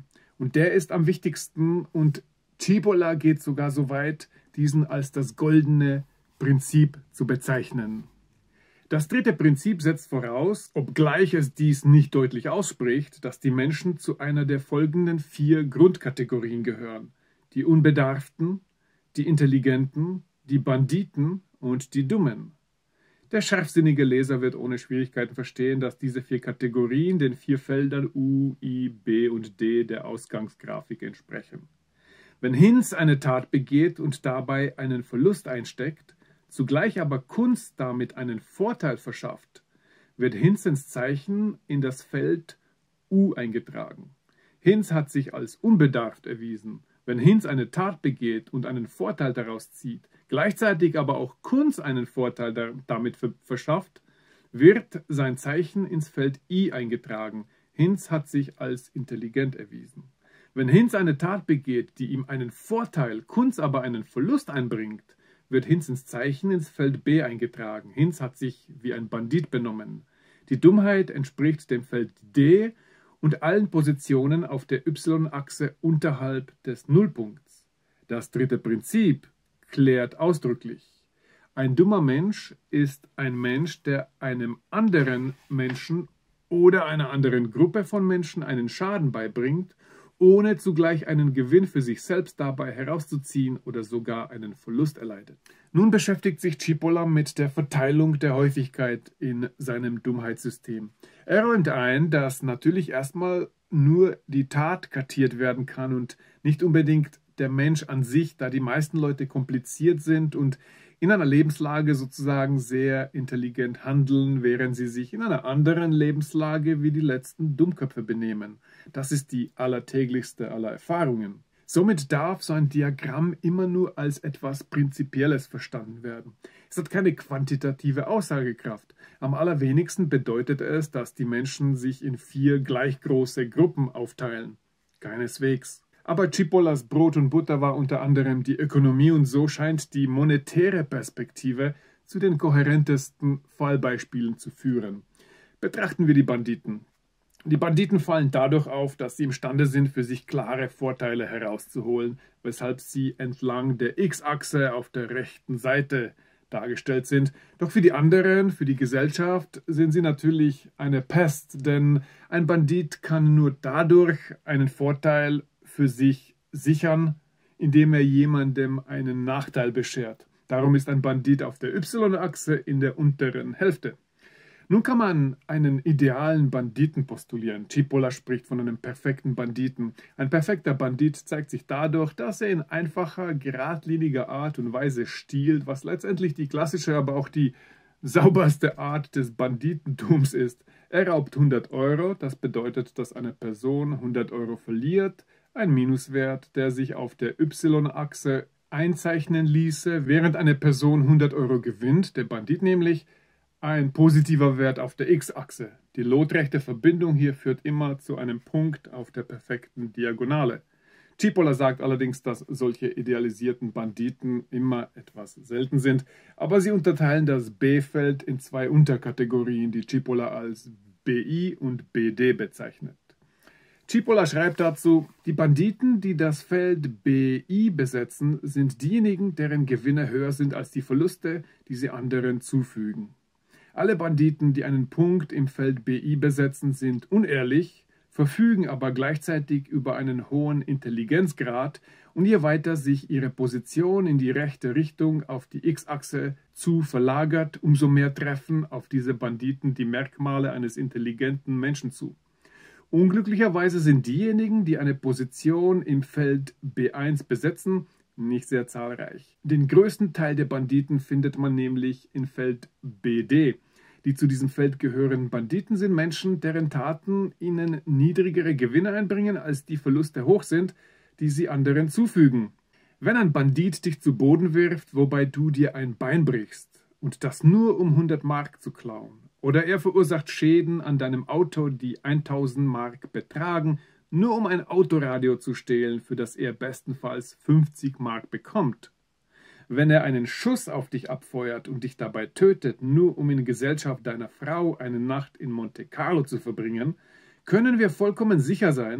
Und der ist am wichtigsten und Cipolla geht sogar so weit, diesen als das goldene Prinzip zu bezeichnen. Das dritte Prinzip setzt voraus, obgleich es dies nicht deutlich ausspricht, dass die Menschen zu einer der folgenden vier Grundkategorien gehören: die Unbedarften, die Intelligenten, die Banditen und die Dummen. Der scharfsinnige Leser wird ohne Schwierigkeiten verstehen, dass diese vier Kategorien den vier Feldern U, I, B und D der Ausgangsgrafik entsprechen. Wenn Hinz eine Tat begeht und dabei einen Verlust einsteckt, zugleich aber Kunz damit einen Vorteil verschafft, wird Hinzens Zeichen in das Feld U eingetragen. Hinz hat sich als unbedarft erwiesen. Wenn Hinz eine Tat begeht und einen Vorteil daraus zieht, gleichzeitig aber auch Kunz einen Vorteil damit verschafft, wird sein Zeichen ins Feld I eingetragen. Hinz hat sich als intelligent erwiesen. Wenn Hinz eine Tat begeht, die ihm einen Vorteil, Kunz aber einen Verlust einbringt, wird Hinzens Zeichen ins Feld B eingetragen. Hinz hat sich wie ein Bandit benommen. Die Dummheit entspricht dem Feld D und allen Positionen auf der Y-Achse unterhalb des Nullpunkts. Das dritte Prinzip klärt ausdrücklich: Ein dummer Mensch ist ein Mensch, der einem anderen Menschen oder einer anderen Gruppe von Menschen einen Schaden beibringt, ohne zugleich einen Gewinn für sich selbst dabei herauszuziehen oder sogar einen Verlust erleidet. Nun beschäftigt sich Cipolla mit der Verteilung der Häufigkeit in seinem Dummheitssystem. Er räumt ein, dass natürlich erstmal nur die Tat kartiert werden kann und nicht unbedingt der Mensch an sich, da die meisten Leute kompliziert sind und in einer Lebenslage sozusagen sehr intelligent handeln, während sie sich in einer anderen Lebenslage wie die letzten Dummköpfe benehmen. Das ist die allertäglichste aller Erfahrungen. Somit darf so ein Diagramm immer nur als etwas Prinzipielles verstanden werden. Es hat keine quantitative Aussagekraft. Am allerwenigsten bedeutet es, dass die Menschen sich in vier gleich große Gruppen aufteilen. Keineswegs. Aber Cipollas Brot und Butter war unter anderem die Ökonomie und so scheint die monetäre Perspektive zu den kohärentesten Fallbeispielen zu führen. Betrachten wir die Banditen. Die Banditen fallen dadurch auf, dass sie imstande sind, für sich klare Vorteile herauszuholen, weshalb sie entlang der X-Achse auf der rechten Seite dargestellt sind. Doch für die anderen, für die Gesellschaft, sind sie natürlich eine Pest, denn ein Bandit kann nur dadurch einen Vorteil für sich sichern, indem er jemandem einen Nachteil beschert. Darum ist ein Bandit auf der Y-Achse in der unteren Hälfte. Nun kann man einen idealen Banditen postulieren. Cipolla spricht von einem perfekten Banditen. Ein perfekter Bandit zeigt sich dadurch, dass er in einfacher, geradliniger Art und Weise stiehlt, was letztendlich die klassische, aber auch die sauberste Art des Banditentums ist. Er raubt hundert Euro, das bedeutet, dass eine Person hundert Euro verliert, ein Minuswert, der sich auf der Y-Achse einzeichnen ließe, während eine Person hundert Euro gewinnt, der Bandit nämlich, ein positiver Wert auf der X-Achse. Die lotrechte Verbindung hier führt immer zu einem Punkt auf der perfekten Diagonale. Cipolla sagt allerdings, dass solche idealisierten Banditen immer etwas selten sind, aber sie unterteilen das B-Feld in zwei Unterkategorien, die Cipolla als B I und B D bezeichnet. Cipolla schreibt dazu: Die Banditen, die das Feld B I besetzen, sind diejenigen, deren Gewinne höher sind als die Verluste, die sie anderen zufügen. Alle Banditen, die einen Punkt im Feld B I besetzen, sind unehrlich, verfügen aber gleichzeitig über einen hohen Intelligenzgrad und je weiter sich ihre Position in die rechte Richtung auf die X-Achse zu verlagert, umso mehr treffen auf diese Banditen die Merkmale eines intelligenten Menschen zu. Unglücklicherweise sind diejenigen, die eine Position im Feld B eins besetzen, nicht sehr zahlreich. Den größten Teil der Banditen findet man nämlich im Feld B D. Die zu diesem Feld gehörenden Banditen sind Menschen, deren Taten ihnen niedrigere Gewinne einbringen, als die Verluste hoch sind, die sie anderen zufügen. Wenn ein Bandit dich zu Boden wirft, wobei du dir ein Bein brichst, und das nur um hundert Mark zu klauen, oder er verursacht Schäden an deinem Auto, die tausend Mark betragen, nur um ein Autoradio zu stehlen, für das er bestenfalls fünfzig Mark bekommt. Wenn er einen Schuss auf dich abfeuert und dich dabei tötet, nur um in Gesellschaft deiner Frau eine Nacht in Monte Carlo zu verbringen, können wir vollkommen sicher sein,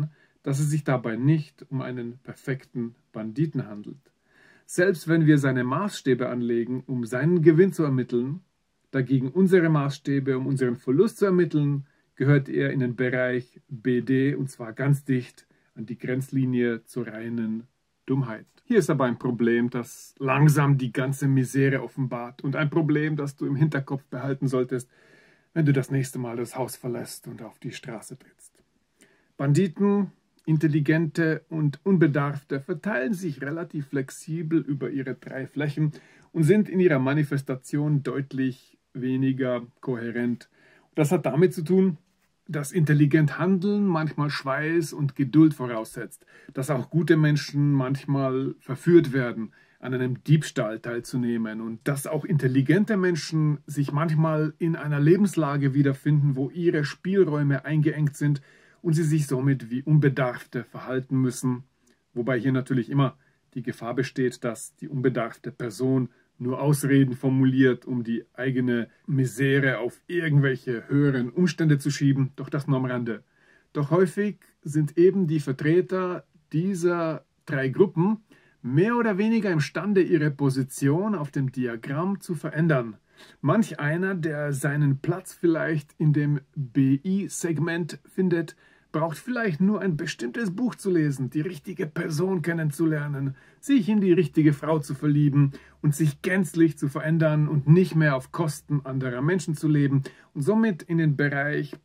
dass es sich dabei nicht um einen perfekten Banditen handelt. Selbst wenn wir seine Maßstäbe anlegen, um seinen Gewinn zu ermitteln, dagegen unsere Maßstäbe, um unseren Verlust zu ermitteln, gehört er in den Bereich B D, und zwar ganz dicht an die Grenzlinie zur reinen Dummheit. Hier ist aber ein Problem, das langsam die ganze Misere offenbart, und ein Problem, das du im Hinterkopf behalten solltest, wenn du das nächste Mal das Haus verlässt und auf die Straße trittst. Banditen, Intelligente und Unbedarfte verteilen sich relativ flexibel über ihre drei Flächen und sind in ihrer Manifestation deutlich weniger kohärent. Das hat damit zu tun, dass intelligent Handeln manchmal Schweiß und Geduld voraussetzt, dass auch gute Menschen manchmal verführt werden, an einem Diebstahl teilzunehmen, und dass auch intelligente Menschen sich manchmal in einer Lebenslage wiederfinden, wo ihre Spielräume eingeengt sind und sie sich somit wie Unbedarfte verhalten müssen, wobei hier natürlich immer die Gefahr besteht, dass die unbedarfte Person nur Ausreden formuliert, um die eigene Misere auf irgendwelche höheren Umstände zu schieben, doch das nur am Rande. Doch häufig sind eben die Vertreter dieser drei Gruppen mehr oder weniger imstande, ihre Position auf dem Diagramm zu verändern. Manch einer, der seinen Platz vielleicht in dem B I-Segment findet, braucht vielleicht nur ein bestimmtes Buch zu lesen, die richtige Person kennenzulernen, sich in die richtige Frau zu verlieben und sich gänzlich zu verändern und nicht mehr auf Kosten anderer Menschen zu leben und somit in den Bereich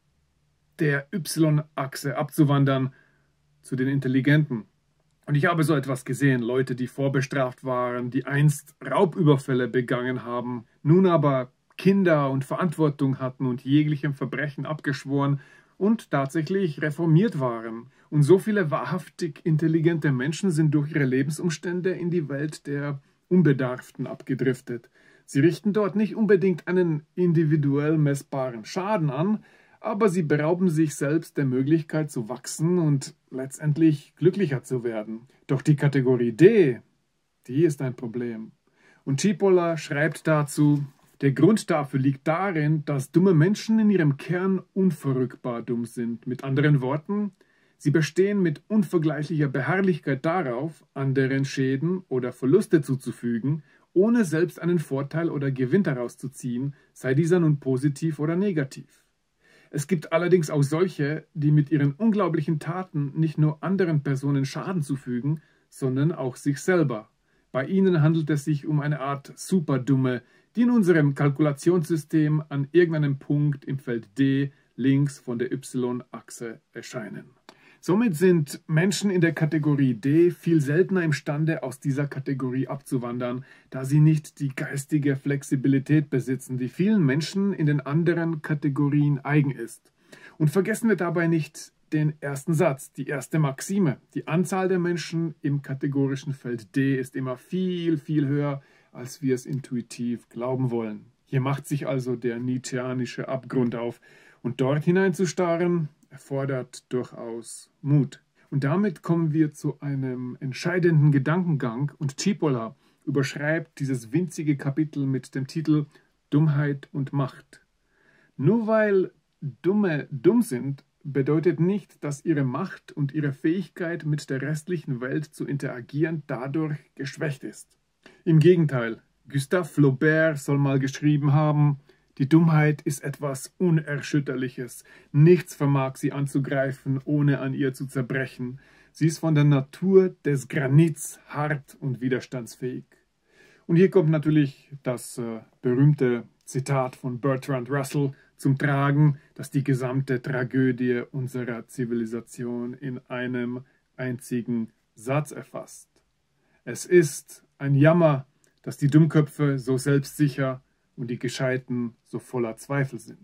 der Y-Achse abzuwandern zu den Intelligenten. Und ich habe so etwas gesehen, Leute, die vorbestraft waren, die einst Raubüberfälle begangen haben, nun aber Kinder und Verantwortung hatten und jeglichem Verbrechen abgeschworen und tatsächlich reformiert waren. Und so viele wahrhaftig intelligente Menschen sind durch ihre Lebensumstände in die Welt der Unbedarften abgedriftet. Sie richten dort nicht unbedingt einen individuell messbaren Schaden an, aber sie berauben sich selbst der Möglichkeit zu wachsen und letztendlich glücklicher zu werden. Doch die Kategorie D, die ist ein Problem. Und Cipolla schreibt dazu: Der Grund dafür liegt darin, dass dumme Menschen in ihrem Kern unverrückbar dumm sind. Mit anderen Worten, sie bestehen mit unvergleichlicher Beharrlichkeit darauf, anderen Schäden oder Verluste zuzufügen, ohne selbst einen Vorteil oder Gewinn daraus zu ziehen, sei dieser nun positiv oder negativ. Es gibt allerdings auch solche, die mit ihren unglaublichen Taten nicht nur anderen Personen Schaden zufügen, sondern auch sich selber. Bei ihnen handelt es sich um eine Art Superdumme, die in unserem Kalkulationssystem an irgendeinem Punkt im Feld D links von der Y-Achse erscheinen. Somit sind Menschen in der Kategorie D viel seltener imstande, aus dieser Kategorie abzuwandern, da sie nicht die geistige Flexibilität besitzen, die vielen Menschen in den anderen Kategorien eigen ist. Und vergessen wir dabei nicht den ersten Satz, die erste Maxime. Die Anzahl der Menschen im kategorischen Feld D ist immer viel, viel höher, als wir es intuitiv glauben wollen. Hier macht sich also der nietzscheanische Abgrund auf, und dort hineinzustarren erfordert durchaus Mut. Und damit kommen wir zu einem entscheidenden Gedankengang, und Cipolla überschreibt dieses winzige Kapitel mit dem Titel Dummheit und Macht. Nur weil Dumme dumm sind, bedeutet nicht, dass ihre Macht und ihre Fähigkeit, mit der restlichen Welt zu interagieren, dadurch geschwächt ist. Im Gegenteil, Gustave Flaubert soll mal geschrieben haben: Die Dummheit ist etwas Unerschütterliches. Nichts vermag sie anzugreifen, ohne an ihr zu zerbrechen. Sie ist von der Natur des Granits hart und widerstandsfähig. Und hier kommt natürlich das äh, berühmte Zitat von Bertrand Russell zum Tragen, das die gesamte Tragödie unserer Zivilisation in einem einzigen Satz erfasst. Es ist ein Jammer, dass die Dummköpfe so selbstsicher und die Gescheiten so voller Zweifel sind.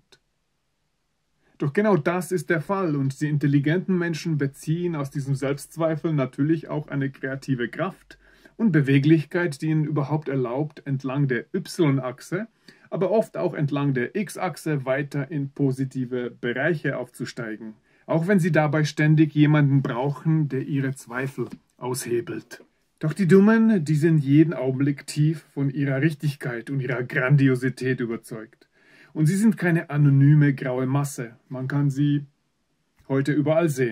Doch genau das ist der Fall, und die intelligenten Menschen beziehen aus diesem Selbstzweifel natürlich auch eine kreative Kraft und Beweglichkeit, die ihnen überhaupt erlaubt, entlang der Y-Achse, aber oft auch entlang der X-Achse weiter in positive Bereiche aufzusteigen, auch wenn sie dabei ständig jemanden brauchen, der ihre Zweifel aushebelt. Doch die Dummen, die sind jeden Augenblick tief von ihrer Richtigkeit und ihrer Grandiosität überzeugt. Und sie sind keine anonyme graue Masse. Man kann sie heute überall sehen.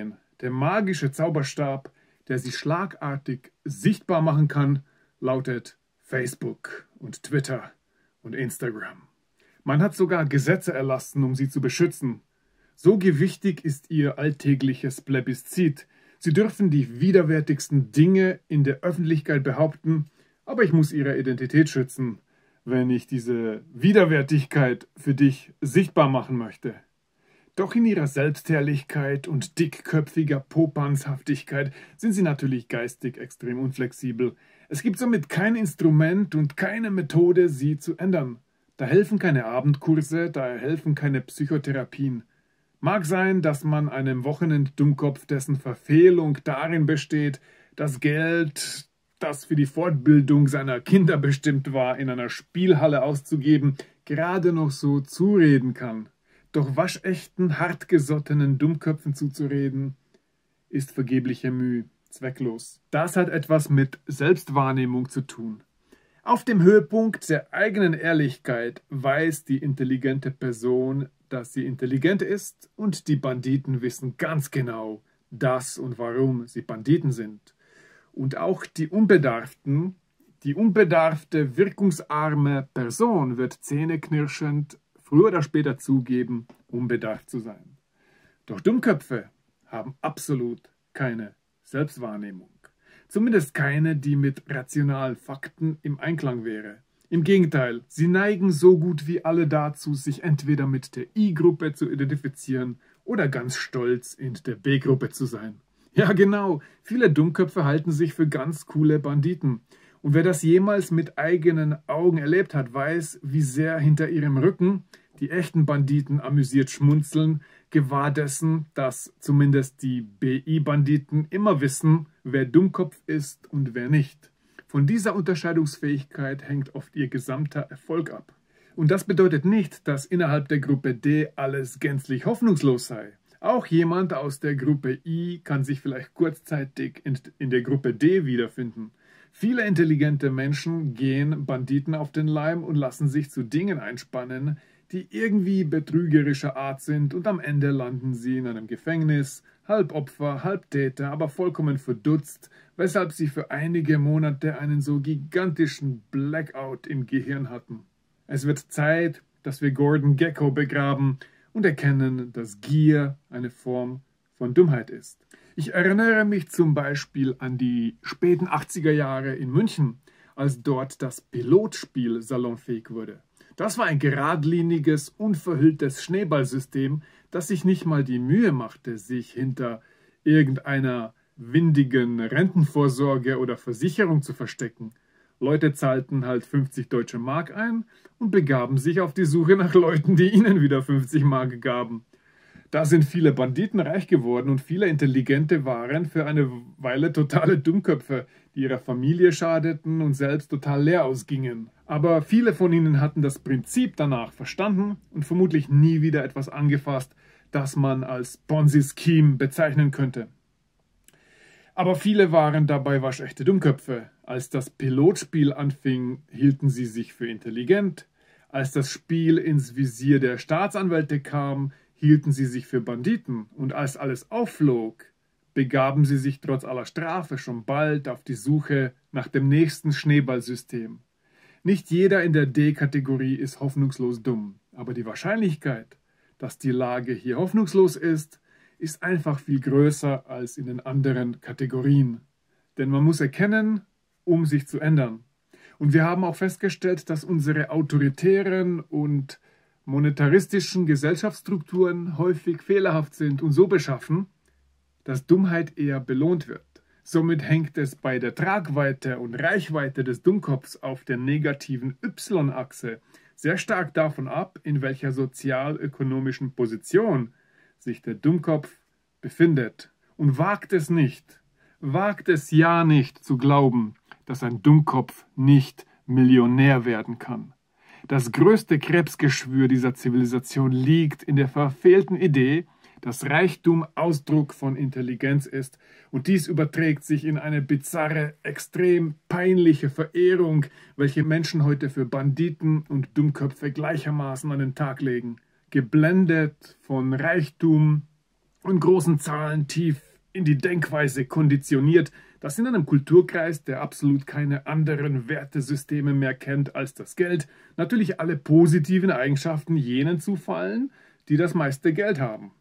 Der magische Zauberstab, der sie schlagartig sichtbar machen kann, lautet Facebook und Twitter und Instagram. Man hat sogar Gesetze erlassen, um sie zu beschützen. So gewichtig ist ihr alltägliches Plebiszit. Sie dürfen die widerwärtigsten Dinge in der Öffentlichkeit behaupten, aber ich muss ihre Identität schützen, wenn ich diese Widerwärtigkeit für dich sichtbar machen möchte. Doch in ihrer Selbstherrlichkeit und dickköpfiger Popanzhaftigkeit sind sie natürlich geistig extrem unflexibel. Es gibt somit kein Instrument und keine Methode, sie zu ändern. Da helfen keine Abendkurse, da helfen keine Psychotherapien. Mag sein, dass man einem Wochenend-Dummkopf, dessen Verfehlung darin besteht, das Geld, das für die Fortbildung seiner Kinder bestimmt war, in einer Spielhalle auszugeben, gerade noch so zureden kann. Doch waschechten, hartgesottenen Dummköpfen zuzureden, ist vergebliche Mühe, zwecklos. Das hat etwas mit Selbstwahrnehmung zu tun. Auf dem Höhepunkt der eigenen Ehrlichkeit weiß die intelligente Person, dass sie intelligent ist, und die Banditen wissen ganz genau, dass und warum sie Banditen sind. Und auch die Unbedarften, die unbedarfte, wirkungsarme Person wird zähneknirschend früher oder später zugeben, unbedarft zu sein. Doch Dummköpfe haben absolut keine Selbstwahrnehmung. Zumindest keine, die mit rationalen Fakten im Einklang wäre. Im Gegenteil, sie neigen so gut wie alle dazu, sich entweder mit der I-Gruppe zu identifizieren oder ganz stolz in der B-Gruppe zu sein. Ja genau, viele Dummköpfe halten sich für ganz coole Banditen. Und wer das jemals mit eigenen Augen erlebt hat, weiß, wie sehr hinter ihrem Rücken die echten Banditen amüsiert schmunzeln, gewahr dessen, dass zumindest die B I-Banditen immer wissen, wer Dummkopf ist und wer nicht. Von dieser Unterscheidungsfähigkeit hängt oft ihr gesamter Erfolg ab. Und das bedeutet nicht, dass innerhalb der Gruppe D alles gänzlich hoffnungslos sei. Auch jemand aus der Gruppe I kann sich vielleicht kurzzeitig in, in der Gruppe D wiederfinden. Viele intelligente Menschen gehen Banditen auf den Leim und lassen sich zu Dingen einspannen, die irgendwie betrügerischer Art sind, und am Ende landen sie in einem Gefängnis, halb Opfer, halb Täter, aber vollkommen verdutzt, weshalb sie für einige Monate einen so gigantischen Blackout im Gehirn hatten. Es wird Zeit, dass wir Gordon Gekko begraben und erkennen, dass Gier eine Form von Dummheit ist. Ich erinnere mich zum Beispiel an die späten achtziger Jahre in München, als dort das Pilotspiel salonfähig wurde. Das war ein geradliniges, unverhülltes Schneeballsystem, das sich nicht mal die Mühe machte, sich hinter irgendeiner windigen Rentenvorsorge oder Versicherung zu verstecken. Leute zahlten halt fünfzig deutsche Mark ein und begaben sich auf die Suche nach Leuten, die ihnen wieder fünfzig Mark gaben. Da sind viele Banditen reich geworden und viele Intelligente waren für eine Weile totale Dummköpfe, die ihrer Familie schadeten und selbst total leer ausgingen. Aber viele von ihnen hatten das Prinzip danach verstanden und vermutlich nie wieder etwas angefasst, das man als Ponzi-Scheme bezeichnen könnte. Aber viele waren dabei waschechte Dummköpfe. Als das Pilotspiel anfing, hielten sie sich für intelligent. Als das Spiel ins Visier der Staatsanwälte kam, hielten sie sich für Banditen. Und als alles aufflog, begaben sie sich trotz aller Strafe schon bald auf die Suche nach dem nächsten Schneeballsystem. Nicht jeder in der D-Kategorie ist hoffnungslos dumm, aber die Wahrscheinlichkeit, dass die Lage hier hoffnungslos ist, ist einfach viel größer als in den anderen Kategorien. Denn man muss erkennen, um sich zu ändern. Und wir haben auch festgestellt, dass unsere autoritären und monetaristischen Gesellschaftsstrukturen häufig fehlerhaft sind und so beschaffen, dass Dummheit eher belohnt wird. Somit hängt es bei der Tragweite und Reichweite des Dummkopfs auf der negativen Y-Achse sehr stark davon ab, in welcher sozialökonomischen Position sich der Dummkopf befindet. Und wagt es nicht, wagt es ja nicht zu glauben, dass ein Dummkopf nicht Millionär werden kann. Das größte Krebsgeschwür dieser Zivilisation liegt in der verfehlten Idee, dass Reichtum Ausdruck von Intelligenz ist, und dies überträgt sich in eine bizarre, extrem peinliche Verehrung, welche Menschen heute für Banditen und Dummköpfe gleichermaßen an den Tag legen. Geblendet von Reichtum und großen Zahlen tief in die Denkweise konditioniert, dass in einem Kulturkreis, der absolut keine anderen Wertesysteme mehr kennt als das Geld, natürlich alle positiven Eigenschaften jenen zufallen, die das meiste Geld haben.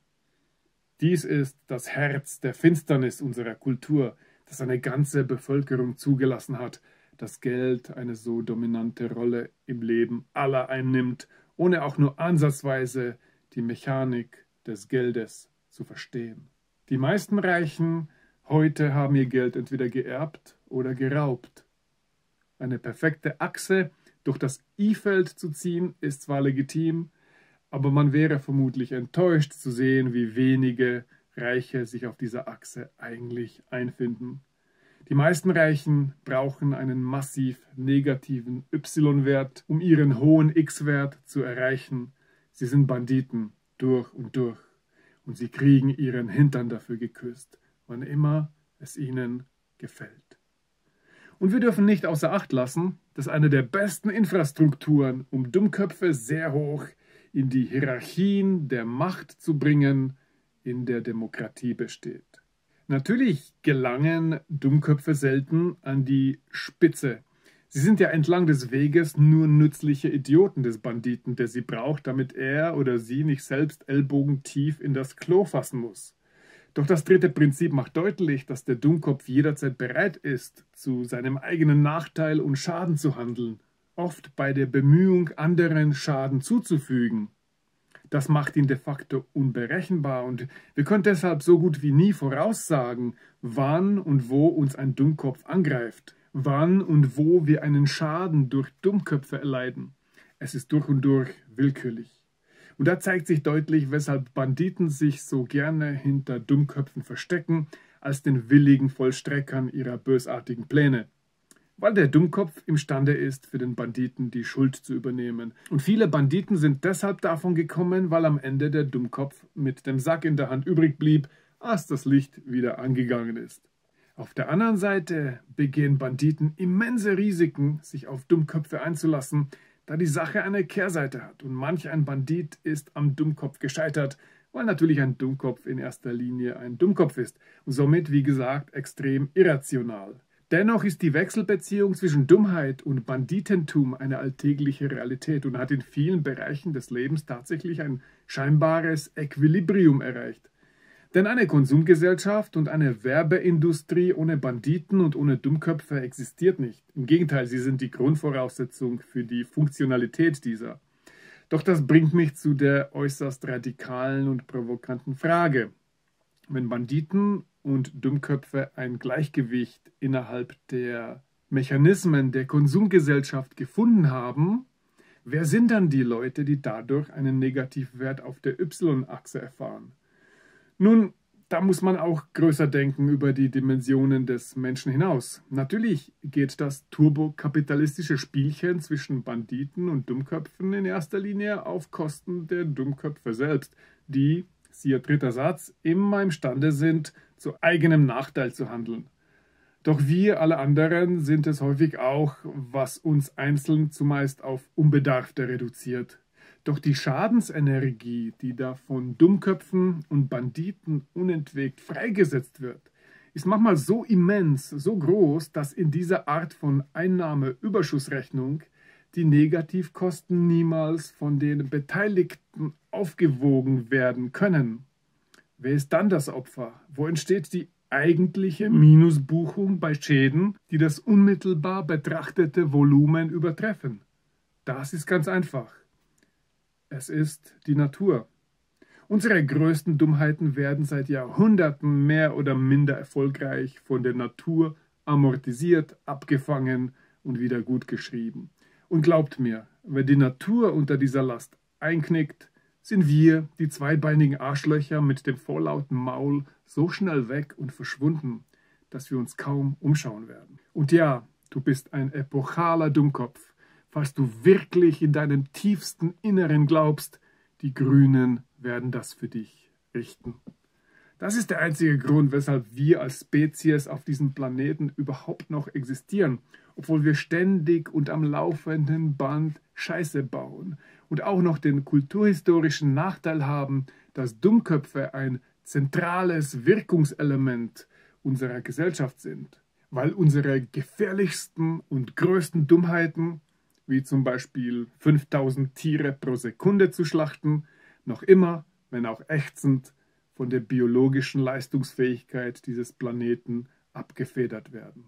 Dies ist das Herz der Finsternis unserer Kultur, das eine ganze Bevölkerung zugelassen hat, dass Geld eine so dominante Rolle im Leben aller einnimmt, ohne auch nur ansatzweise die Mechanik des Geldes zu verstehen. Die meisten Reichen heute haben ihr Geld entweder geerbt oder geraubt. Eine perfekte Achse durch das I-Feld zu ziehen, ist zwar legitim, aber man wäre vermutlich enttäuscht zu sehen, wie wenige Reiche sich auf dieser Achse eigentlich einfinden. Die meisten Reichen brauchen einen massiv negativen Y-Wert, um ihren hohen X-Wert zu erreichen. Sie sind Banditen durch und durch und sie kriegen ihren Hintern dafür geküsst, wann immer es ihnen gefällt. Und wir dürfen nicht außer Acht lassen, dass eine der besten Infrastrukturen, um Dummköpfe sehr hoch in die Hierarchien der Macht zu bringen, in der Demokratie besteht. Natürlich gelangen Dummköpfe selten an die Spitze. Sie sind ja entlang des Weges nur nützliche Idioten des Banditen, der sie braucht, damit er oder sie nicht selbst ellbogentief in das Klo fassen muss. Doch das dritte Prinzip macht deutlich, dass der Dummkopf jederzeit bereit ist, zu seinem eigenen Nachteil und Schaden zu handeln, oft bei der Bemühung, anderen Schaden zuzufügen. Das macht ihn de facto unberechenbar und wir können deshalb so gut wie nie voraussagen, wann und wo uns ein Dummkopf angreift, wann und wo wir einen Schaden durch Dummköpfe erleiden. Es ist durch und durch willkürlich. Und da zeigt sich deutlich, weshalb Banditen sich so gerne hinter Dummköpfen verstecken, als den willigen Vollstreckern ihrer bösartigen Pläne. Weil der Dummkopf imstande ist, für den Banditen die Schuld zu übernehmen. Und viele Banditen sind deshalb davon gekommen, weil am Ende der Dummkopf mit dem Sack in der Hand übrig blieb, als das Licht wieder angegangen ist. Auf der anderen Seite begehen Banditen immense Risiken, sich auf Dummköpfe einzulassen, da die Sache eine Kehrseite hat. Und manch ein Bandit ist am Dummkopf gescheitert, weil natürlich ein Dummkopf in erster Linie ein Dummkopf ist und somit, wie gesagt, extrem irrational. Dennoch ist die Wechselbeziehung zwischen Dummheit und Banditentum eine alltägliche Realität und hat in vielen Bereichen des Lebens tatsächlich ein scheinbares Equilibrium erreicht. Denn eine Konsumgesellschaft und eine Werbeindustrie ohne Banditen und ohne Dummköpfe existiert nicht. Im Gegenteil, sie sind die Grundvoraussetzung für die Funktionalität dieser. Doch das bringt mich zu der äußerst radikalen und provokanten Frage. Wenn Banditen und Dummköpfe ein Gleichgewicht innerhalb der Mechanismen der Konsumgesellschaft gefunden haben, wer sind dann die Leute, die dadurch einen Negativwert auf der Y-Achse erfahren? Nun, da muss man auch größer denken über die Dimensionen des Menschen hinaus. Natürlich geht das turbokapitalistische Spielchen zwischen Banditen und Dummköpfen in erster Linie auf Kosten der Dummköpfe selbst, die, siehe dritter Satz, immer imstande sind, zu eigenem Nachteil zu handeln. Doch wir, alle anderen, sind es häufig auch, was uns einzeln zumeist auf Unbedarfte reduziert. Doch die Schadensenergie, die da von Dummköpfen und Banditen unentwegt freigesetzt wird, ist manchmal so immens, so groß, dass in dieser Art von Einnahmeüberschussrechnung die Negativkosten niemals von den Beteiligten aufgewogen werden können. Wer ist dann das Opfer? Wo entsteht die eigentliche Minusbuchung bei Schäden, die das unmittelbar betrachtete Volumen übertreffen? Das ist ganz einfach. Es ist die Natur. Unsere größten Dummheiten werden seit Jahrhunderten mehr oder minder erfolgreich von der Natur amortisiert, abgefangen und wieder gutgeschrieben. Und glaubt mir, wenn die Natur unter dieser Last einknickt, sind wir, die zweibeinigen Arschlöcher mit dem vorlauten Maul, so schnell weg und verschwunden, dass wir uns kaum umschauen werden. Und ja, du bist ein epochaler Dummkopf, falls du wirklich in deinem tiefsten Inneren glaubst, die Grünen werden das für dich richten. Das ist der einzige Grund, weshalb wir als Spezies auf diesem Planeten überhaupt noch existieren, obwohl wir ständig und am laufenden Band Scheiße bauen und auch noch den kulturhistorischen Nachteil haben, dass Dummköpfe ein zentrales Wirkungselement unserer Gesellschaft sind, weil unsere gefährlichsten und größten Dummheiten, wie zum Beispiel fünftausend Tiere pro Sekunde zu schlachten, noch immer, wenn auch ächzend, von der biologischen Leistungsfähigkeit dieses Planeten abgefedert werden.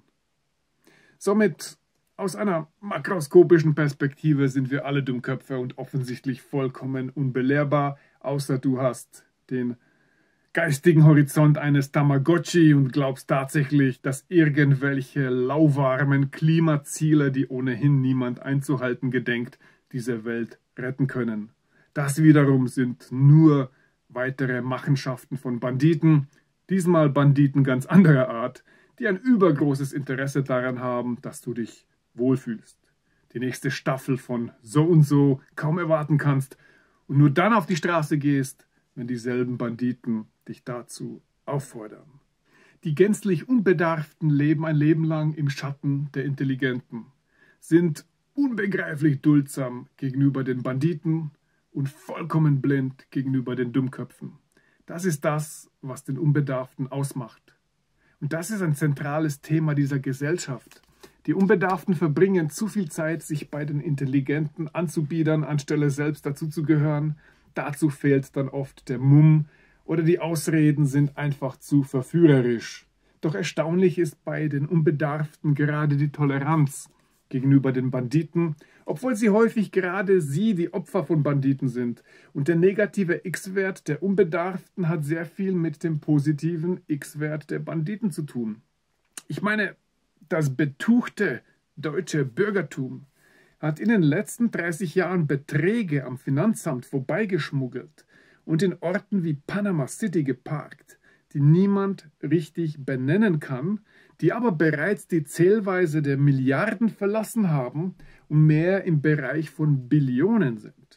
Somit, aus einer makroskopischen Perspektive, sind wir alle Dummköpfe und offensichtlich vollkommen unbelehrbar, außer du hast den geistigen Horizont eines Tamagotchi und glaubst tatsächlich, dass irgendwelche lauwarmen Klimaziele, die ohnehin niemand einzuhalten gedenkt, diese Welt retten können. Das wiederum sind nur weitere Machenschaften von Banditen, diesmal Banditen ganz anderer Art, die ein übergroßes Interesse daran haben, dass du dich wohlfühlst, die nächste Staffel von So und So kaum erwarten kannst und nur dann auf die Straße gehst, wenn dieselben Banditen dich dazu auffordern. Die gänzlich Unbedarften leben ein Leben lang im Schatten der Intelligenten, sind unbegreiflich duldsam gegenüber den Banditen und vollkommen blind gegenüber den Dummköpfen. Das ist das, was den Unbedarften ausmacht. Und das ist ein zentrales Thema dieser Gesellschaft. Die Unbedarften verbringen zu viel Zeit, sich bei den Intelligenten anzubiedern, anstelle selbst dazuzugehören. Dazu fehlt dann oft der Mumm oder die Ausreden sind einfach zu verführerisch. Doch erstaunlich ist bei den Unbedarften gerade die Toleranz gegenüber den Banditen, obwohl sie häufig gerade sie die Opfer von Banditen sind. Und der negative X-Wert der Unbedarften hat sehr viel mit dem positiven X-Wert der Banditen zu tun. Ich meine, das betuchte deutsche Bürgertum hat in den letzten dreißig Jahren Beträge am Finanzamt vorbeigeschmuggelt und in Orten wie Panama City geparkt, die niemand richtig benennen kann, die aber bereits die Zählweise der Milliarden verlassen haben und mehr im Bereich von Billionen sind.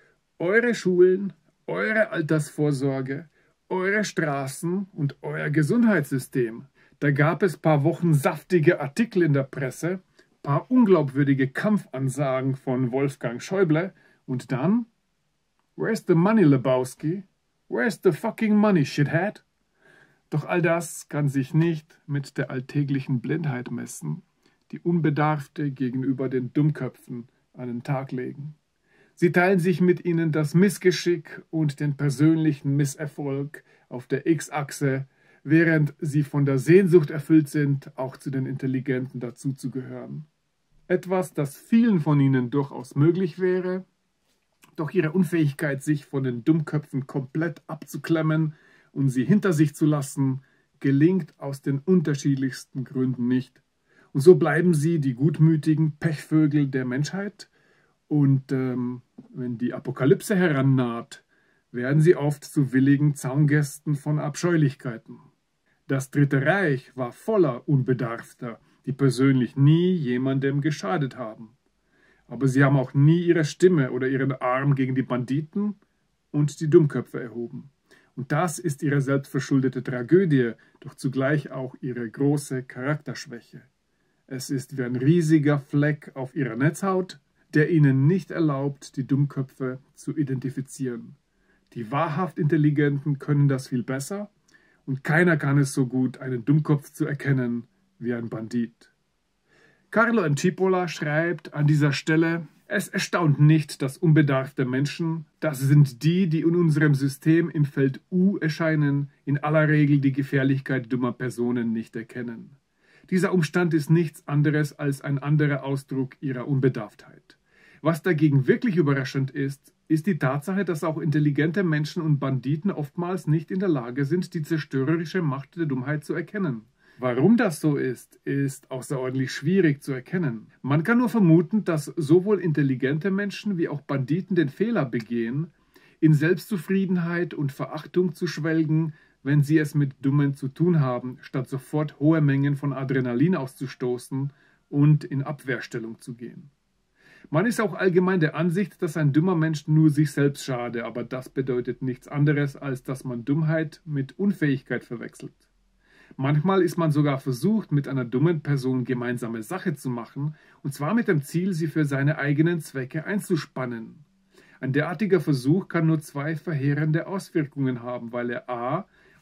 Eure Schulen, eure Altersvorsorge, eure Straßen und euer Gesundheitssystem. Da gab es ein paar Wochen saftige Artikel in der Presse, paar unglaubwürdige Kampfansagen von Wolfgang Schäuble und dann? Where's the money, Lebowski? Where's the fucking money, shithead? Doch all das kann sich nicht mit der alltäglichen Blindheit messen, die Unbedarfte gegenüber den Dummköpfen an den Tag legen. Sie teilen sich mit ihnen das Missgeschick und den persönlichen Misserfolg auf der X-Achse, während sie von der Sehnsucht erfüllt sind, auch zu den Intelligenten dazuzugehören. Etwas, das vielen von ihnen durchaus möglich wäre, doch ihre Unfähigkeit, sich von den Dummköpfen komplett abzuklemmen und sie hinter sich zu lassen, gelingt aus den unterschiedlichsten Gründen nicht. Und so bleiben sie die gutmütigen Pechvögel der Menschheit und ähm, wenn die Apokalypse herannaht, werden sie oft zu willigen Zaungästen von Abscheulichkeiten. Das Dritte Reich war voller Unbedarfter, die persönlich nie jemandem geschadet haben. Aber sie haben auch nie ihre Stimme oder ihren Arm gegen die Banditen und die Dummköpfe erhoben. Und das ist ihre selbstverschuldete Tragödie, doch zugleich auch ihre große Charakterschwäche. Es ist wie ein riesiger Fleck auf ihrer Netzhaut, der ihnen nicht erlaubt, die Dummköpfe zu identifizieren. Die wahrhaft Intelligenten können das viel besser und keiner kann es so gut, einen Dummkopf zu erkennen wie ein Bandit. Carlo Encipola schreibt an dieser Stelle: Es erstaunt nicht, dass unbedarfte Menschen, das sind die, die in unserem System im Feld U erscheinen, in aller Regel die Gefährlichkeit dummer Personen nicht erkennen. Dieser Umstand ist nichts anderes als ein anderer Ausdruck ihrer Unbedarftheit. Was dagegen wirklich überraschend ist, ist die Tatsache, dass auch intelligente Menschen und Banditen oftmals nicht in der Lage sind, die zerstörerische Macht der Dummheit zu erkennen. Warum das so ist, ist außerordentlich schwierig zu erkennen. Man kann nur vermuten, dass sowohl intelligente Menschen wie auch Banditen den Fehler begehen, in Selbstzufriedenheit und Verachtung zu schwelgen, wenn sie es mit Dummen zu tun haben, statt sofort hohe Mengen von Adrenalin auszustoßen und in Abwehrstellung zu gehen. Man ist auch allgemein der Ansicht, dass ein dummer Mensch nur sich selbst schade, aber das bedeutet nichts anderes, als dass man Dummheit mit Unfähigkeit verwechselt. Manchmal ist man sogar versucht, mit einer dummen Person gemeinsame Sache zu machen, und zwar mit dem Ziel, sie für seine eigenen Zwecke einzuspannen. Ein derartiger Versuch kann nur zwei verheerende Auswirkungen haben, weil er a.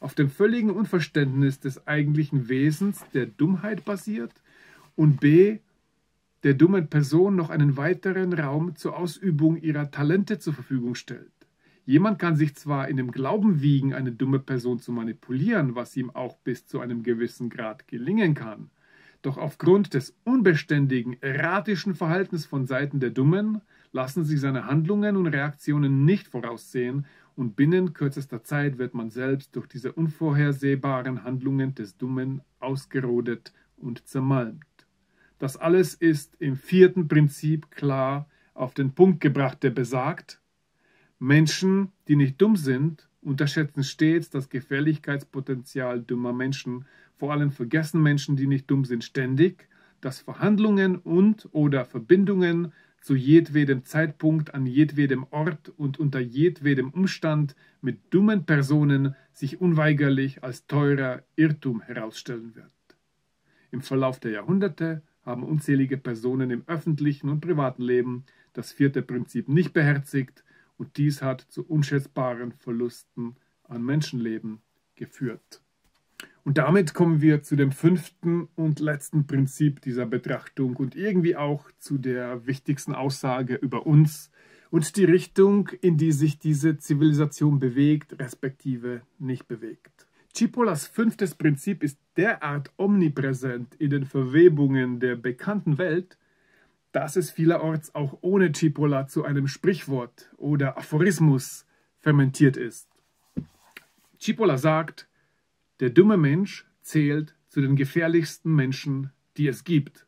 auf dem völligen Unverständnis des eigentlichen Wesens der Dummheit basiert und b. der dummen Person noch einen weiteren Raum zur Ausübung ihrer Talente zur Verfügung stellt. Jemand kann sich zwar in dem Glauben wiegen, eine dumme Person zu manipulieren, was ihm auch bis zu einem gewissen Grad gelingen kann, doch aufgrund des unbeständigen, erratischen Verhaltens von Seiten der Dummen lassen sich seine Handlungen und Reaktionen nicht voraussehen und binnen kürzester Zeit wird man selbst durch diese unvorhersehbaren Handlungen des Dummen ausgerodet und zermalmt. Das alles ist im vierten Prinzip klar auf den Punkt gebracht, der besagt: Menschen, die nicht dumm sind, unterschätzen stets das Gefährlichkeitspotenzial dummer Menschen. Vor allem vergessen Menschen, die nicht dumm sind, ständig, dass Verhandlungen und oder Verbindungen zu jedwedem Zeitpunkt, an jedwedem Ort und unter jedwedem Umstand mit dummen Personen sich unweigerlich als teurer Irrtum herausstellen wird. Im Verlauf der Jahrhunderte haben unzählige Personen im öffentlichen und privaten Leben das vierte Prinzip nicht beherzigt und dies hat zu unschätzbaren Verlusten an Menschenleben geführt. Und damit kommen wir zu dem fünften und letzten Prinzip dieser Betrachtung und irgendwie auch zu der wichtigsten Aussage über uns und die Richtung, in die sich diese Zivilisation bewegt, respektive nicht bewegt. Cipollars fünftes Prinzip ist derart omnipräsent in den Verwebungen der bekannten Welt, dass es vielerorts auch ohne Cipolla zu einem Sprichwort oder Aphorismus fermentiert ist. Cipolla sagt: Der dumme Mensch zählt zu den gefährlichsten Menschen, die es gibt.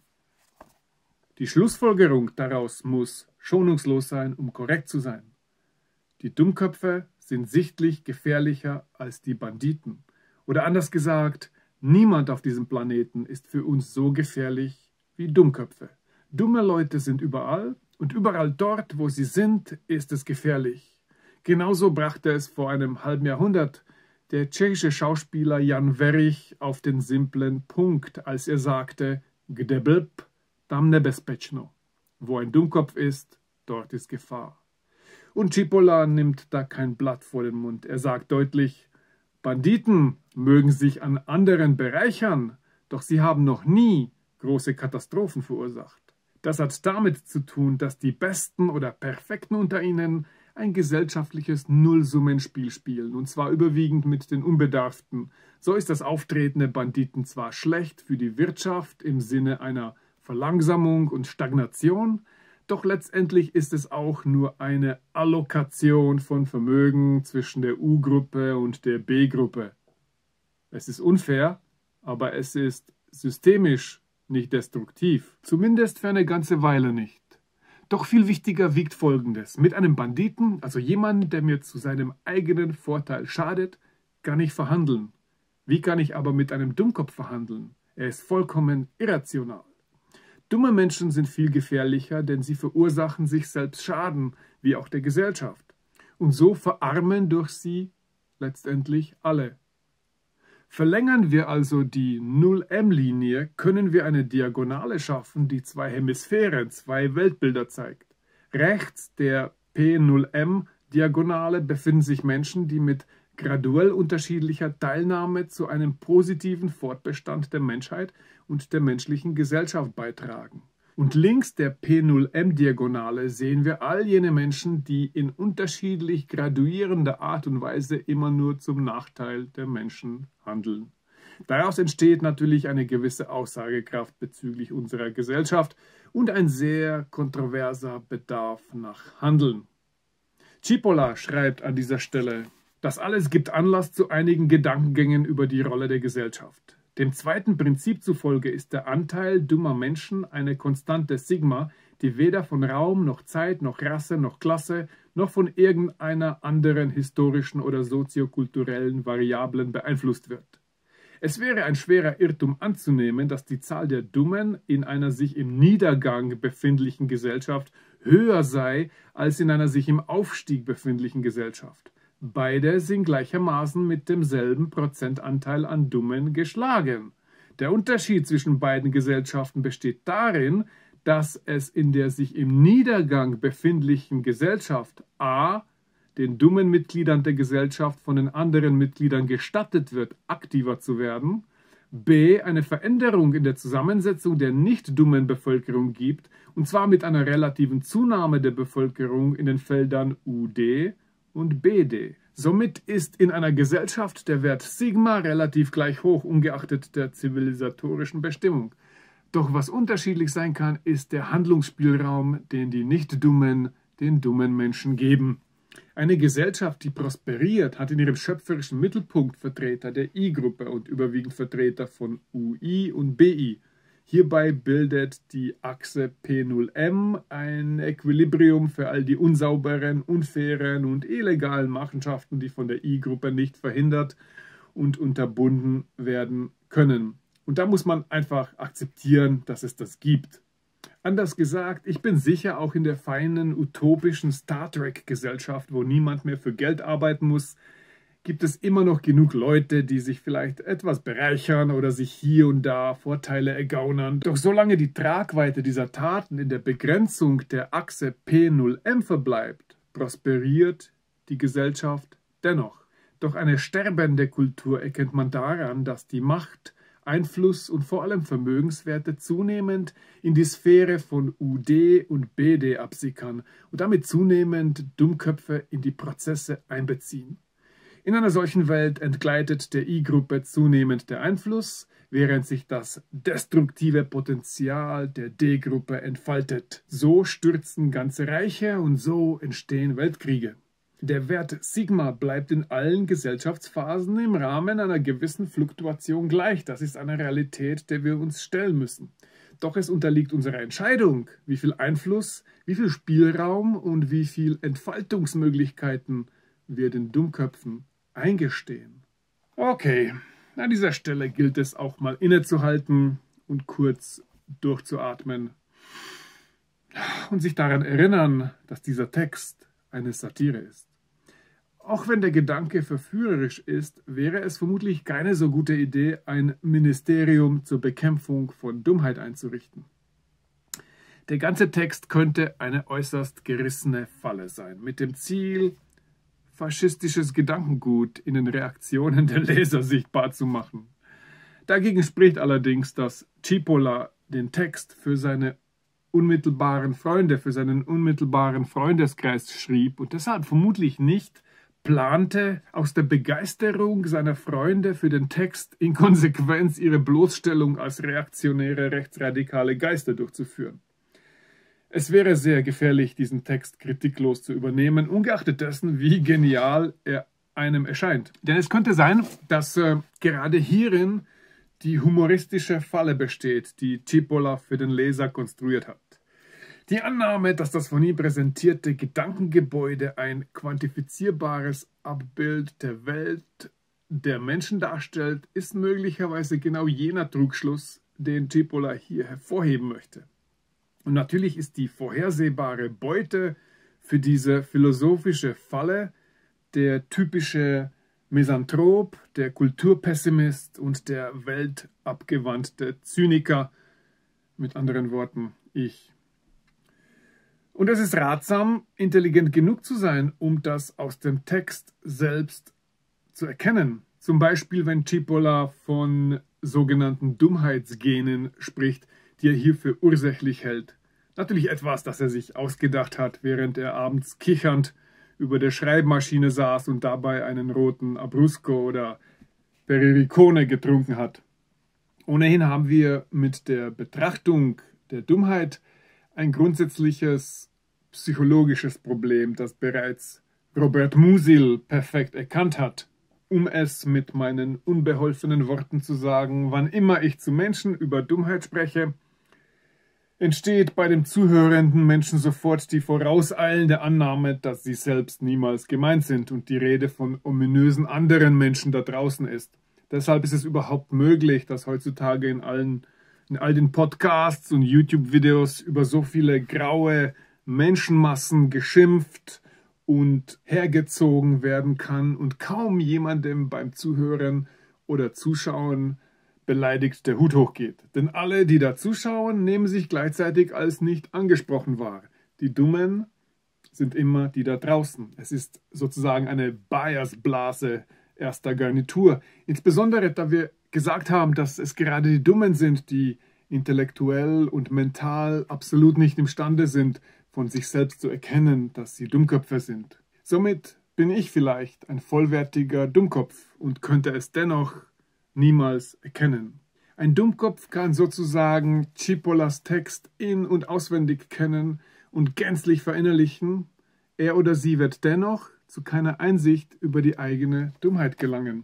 Die Schlussfolgerung daraus muss schonungslos sein, um korrekt zu sein. Die Dummköpfe sind sichtlich gefährlicher als die Banditen. Oder anders gesagt, niemand auf diesem Planeten ist für uns so gefährlich wie Dummköpfe. Dumme Leute sind überall und überall dort, wo sie sind, ist es gefährlich. Genauso brachte es vor einem halben Jahrhundert der tschechische Schauspieler Jan Werich auf den simplen Punkt, als er sagte: Kde blb, tam nebezpečno. Wo ein Dummkopf ist, dort ist Gefahr. Und Cipolla nimmt da kein Blatt vor den Mund. Er sagt deutlich: Banditen mögen sich an anderen bereichern, doch sie haben noch nie große Katastrophen verursacht. Das hat damit zu tun, dass die Besten oder Perfekten unter ihnen ein gesellschaftliches Nullsummenspiel spielen, und zwar überwiegend mit den Unbedarften. So ist das Auftreten der Banditen zwar schlecht für die Wirtschaft im Sinne einer Verlangsamung und Stagnation, doch letztendlich ist es auch nur eine Allokation von Vermögen zwischen der U-Gruppe und der B-Gruppe. Es ist unfair, aber es ist systemisch nicht destruktiv, zumindest für eine ganze Weile nicht. Doch viel wichtiger wiegt Folgendes: Mit einem Banditen, also jemandem, der mir zu seinem eigenen Vorteil schadet, kann ich verhandeln. Wie kann ich aber mit einem Dummkopf verhandeln? Er ist vollkommen irrational. Dumme Menschen sind viel gefährlicher, denn sie verursachen sich selbst Schaden, wie auch der Gesellschaft. Und so verarmen durch sie letztendlich alle. Verlängern wir also die null M Linie, können wir eine Diagonale schaffen, die zwei Hemisphären, zwei Weltbilder zeigt. Rechts der P null M Diagonale befinden sich Menschen, die mit graduell unterschiedlicher Teilnahme zu einem positiven Fortbestand der Menschheit und der menschlichen Gesellschaft beitragen. Und links der P null M Diagonale sehen wir all jene Menschen, die in unterschiedlich graduierender Art und Weise immer nur zum Nachteil der Menschen handeln. Daraus entsteht natürlich eine gewisse Aussagekraft bezüglich unserer Gesellschaft und ein sehr kontroverser Bedarf nach Handeln. Cipolla schreibt an dieser Stelle: Das alles gibt Anlass zu einigen Gedankengängen über die Rolle der Gesellschaft. Dem zweiten Prinzip zufolge ist der Anteil dummer Menschen eine Konstante Sigma, die weder von Raum noch Zeit noch Rasse noch Klasse noch von irgendeiner anderen historischen oder soziokulturellen Variablen beeinflusst wird. Es wäre ein schwerer Irrtum anzunehmen, dass die Zahl der Dummen in einer sich im Niedergang befindlichen Gesellschaft höher sei als in einer sich im Aufstieg befindlichen Gesellschaft. Beide sind gleichermaßen mit demselben Prozentanteil an Dummen geschlagen. Der Unterschied zwischen beiden Gesellschaften besteht darin, dass es in der sich im Niedergang befindlichen Gesellschaft a. den dummen Mitgliedern der Gesellschaft von den anderen Mitgliedern gestattet wird, aktiver zu werden, b. eine Veränderung in der Zusammensetzung der nicht dummen Bevölkerung gibt, und zwar mit einer relativen Zunahme der Bevölkerung in den Feldern U D und B D. Somit ist in einer Gesellschaft der Wert Sigma relativ gleich hoch, ungeachtet der zivilisatorischen Bestimmung. Doch was unterschiedlich sein kann, ist der Handlungsspielraum, den die Nicht-Dummen den dummen Menschen geben. Eine Gesellschaft, die prosperiert, hat in ihrem schöpferischen Mittelpunkt Vertreter der I-Gruppe und überwiegend Vertreter von U I und B I. Hierbei bildet die Achse P null M ein Equilibrium für all die unsauberen, unfairen und illegalen Machenschaften, die von der I-Gruppe nicht verhindert und unterbunden werden können. Und da muss man einfach akzeptieren, dass es das gibt. Anders gesagt, ich bin sicher, auch in der feinen, utopischen Star Trek-Gesellschaft, wo niemand mehr für Geld arbeiten muss, gibt es immer noch genug Leute, die sich vielleicht etwas bereichern oder sich hier und da Vorteile ergaunern. Doch solange die Tragweite dieser Taten in der Begrenzung der Achse P null M verbleibt, prosperiert die Gesellschaft dennoch. Doch eine sterbende Kultur erkennt man daran, dass die Macht, Einfluss und vor allem Vermögenswerte zunehmend in die Sphäre von U D und B D absickern und damit zunehmend Dummköpfe in die Prozesse einbeziehen. In einer solchen Welt entgleitet der I-Gruppe zunehmend der Einfluss, während sich das destruktive Potenzial der D-Gruppe entfaltet. So stürzen ganze Reiche und so entstehen Weltkriege. Der Wert Sigma bleibt in allen Gesellschaftsphasen im Rahmen einer gewissen Fluktuation gleich. Das ist eine Realität, der wir uns stellen müssen. Doch es unterliegt unserer Entscheidung, wie viel Einfluss, wie viel Spielraum und wie viel Entfaltungsmöglichkeiten wir den Dummköpfen eingestehen. Okay, an dieser Stelle gilt es auch mal innezuhalten und kurz durchzuatmen und sich daran erinnern, dass dieser Text eine Satire ist. Auch wenn der Gedanke verführerisch ist, wäre es vermutlich keine so gute Idee, ein Ministerium zur Bekämpfung von Dummheit einzurichten. Der ganze Text könnte eine äußerst gerissene Falle sein, mit dem Ziel, faschistisches Gedankengut in den Reaktionen der Leser sichtbar zu machen. Dagegen spricht allerdings, dass Cipolla den Text für seine unmittelbaren Freunde, für seinen unmittelbaren Freundeskreis schrieb und deshalb vermutlich nicht plante, aus der Begeisterung seiner Freunde für den Text in Konsequenz ihre Bloßstellung als reaktionäre, rechtsradikale Geister durchzuführen. Es wäre sehr gefährlich, diesen Text kritiklos zu übernehmen, ungeachtet dessen, wie genial er einem erscheint. Denn es könnte sein, dass äh, gerade hierin die humoristische Falle besteht, die Cipolla für den Leser konstruiert hat. Die Annahme, dass das von ihm präsentierte Gedankengebäude ein quantifizierbares Abbild der Welt der Menschen darstellt, ist möglicherweise genau jener Trugschluss, den Cipolla hier hervorheben möchte. Und natürlich ist die vorhersehbare Beute für diese philosophische Falle der typische Misanthrop, der Kulturpessimist und der weltabgewandte Zyniker, mit anderen Worten, ich. Und es ist ratsam, intelligent genug zu sein, um das aus dem Text selbst zu erkennen. Zum Beispiel, wenn Cipolla von sogenannten Dummheitsgenen spricht, die er hier für ursächlich hält. Natürlich etwas, das er sich ausgedacht hat, während er abends kichernd über der Schreibmaschine saß und dabei einen roten Abruzzo oder Periricone getrunken hat. Ohnehin haben wir mit der Betrachtung der Dummheit ein grundsätzliches psychologisches Problem, das bereits Robert Musil perfekt erkannt hat. Um es mit meinen unbeholfenen Worten zu sagen, wann immer ich zu Menschen über Dummheit spreche, entsteht bei dem zuhörenden Menschen sofort die vorauseilende Annahme, dass sie selbst niemals gemeint sind und die Rede von ominösen anderen Menschen da draußen ist. Deshalb ist es überhaupt möglich, dass heutzutage in allen, in all den Podcasts und YouTube-Videos über so viele graue Menschenmassen geschimpft und hergezogen werden kann und kaum jemandem beim Zuhören oder Zuschauen beleidigt der Hut hochgeht. Denn alle, die da zuschauen, nehmen sich gleichzeitig als nicht angesprochen wahr. Die Dummen sind immer die da draußen. Es ist sozusagen eine Biasblase erster Garnitur. Insbesondere, da wir gesagt haben, dass es gerade die Dummen sind, die intellektuell und mental absolut nicht imstande sind, von sich selbst zu erkennen, dass sie Dummköpfe sind. Somit bin ich vielleicht ein vollwertiger Dummkopf und könnte es dennoch niemals erkennen. Ein Dummkopf kann sozusagen Cipollars Text in- und auswendig kennen und gänzlich verinnerlichen. Er oder sie wird dennoch zu keiner Einsicht über die eigene Dummheit gelangen.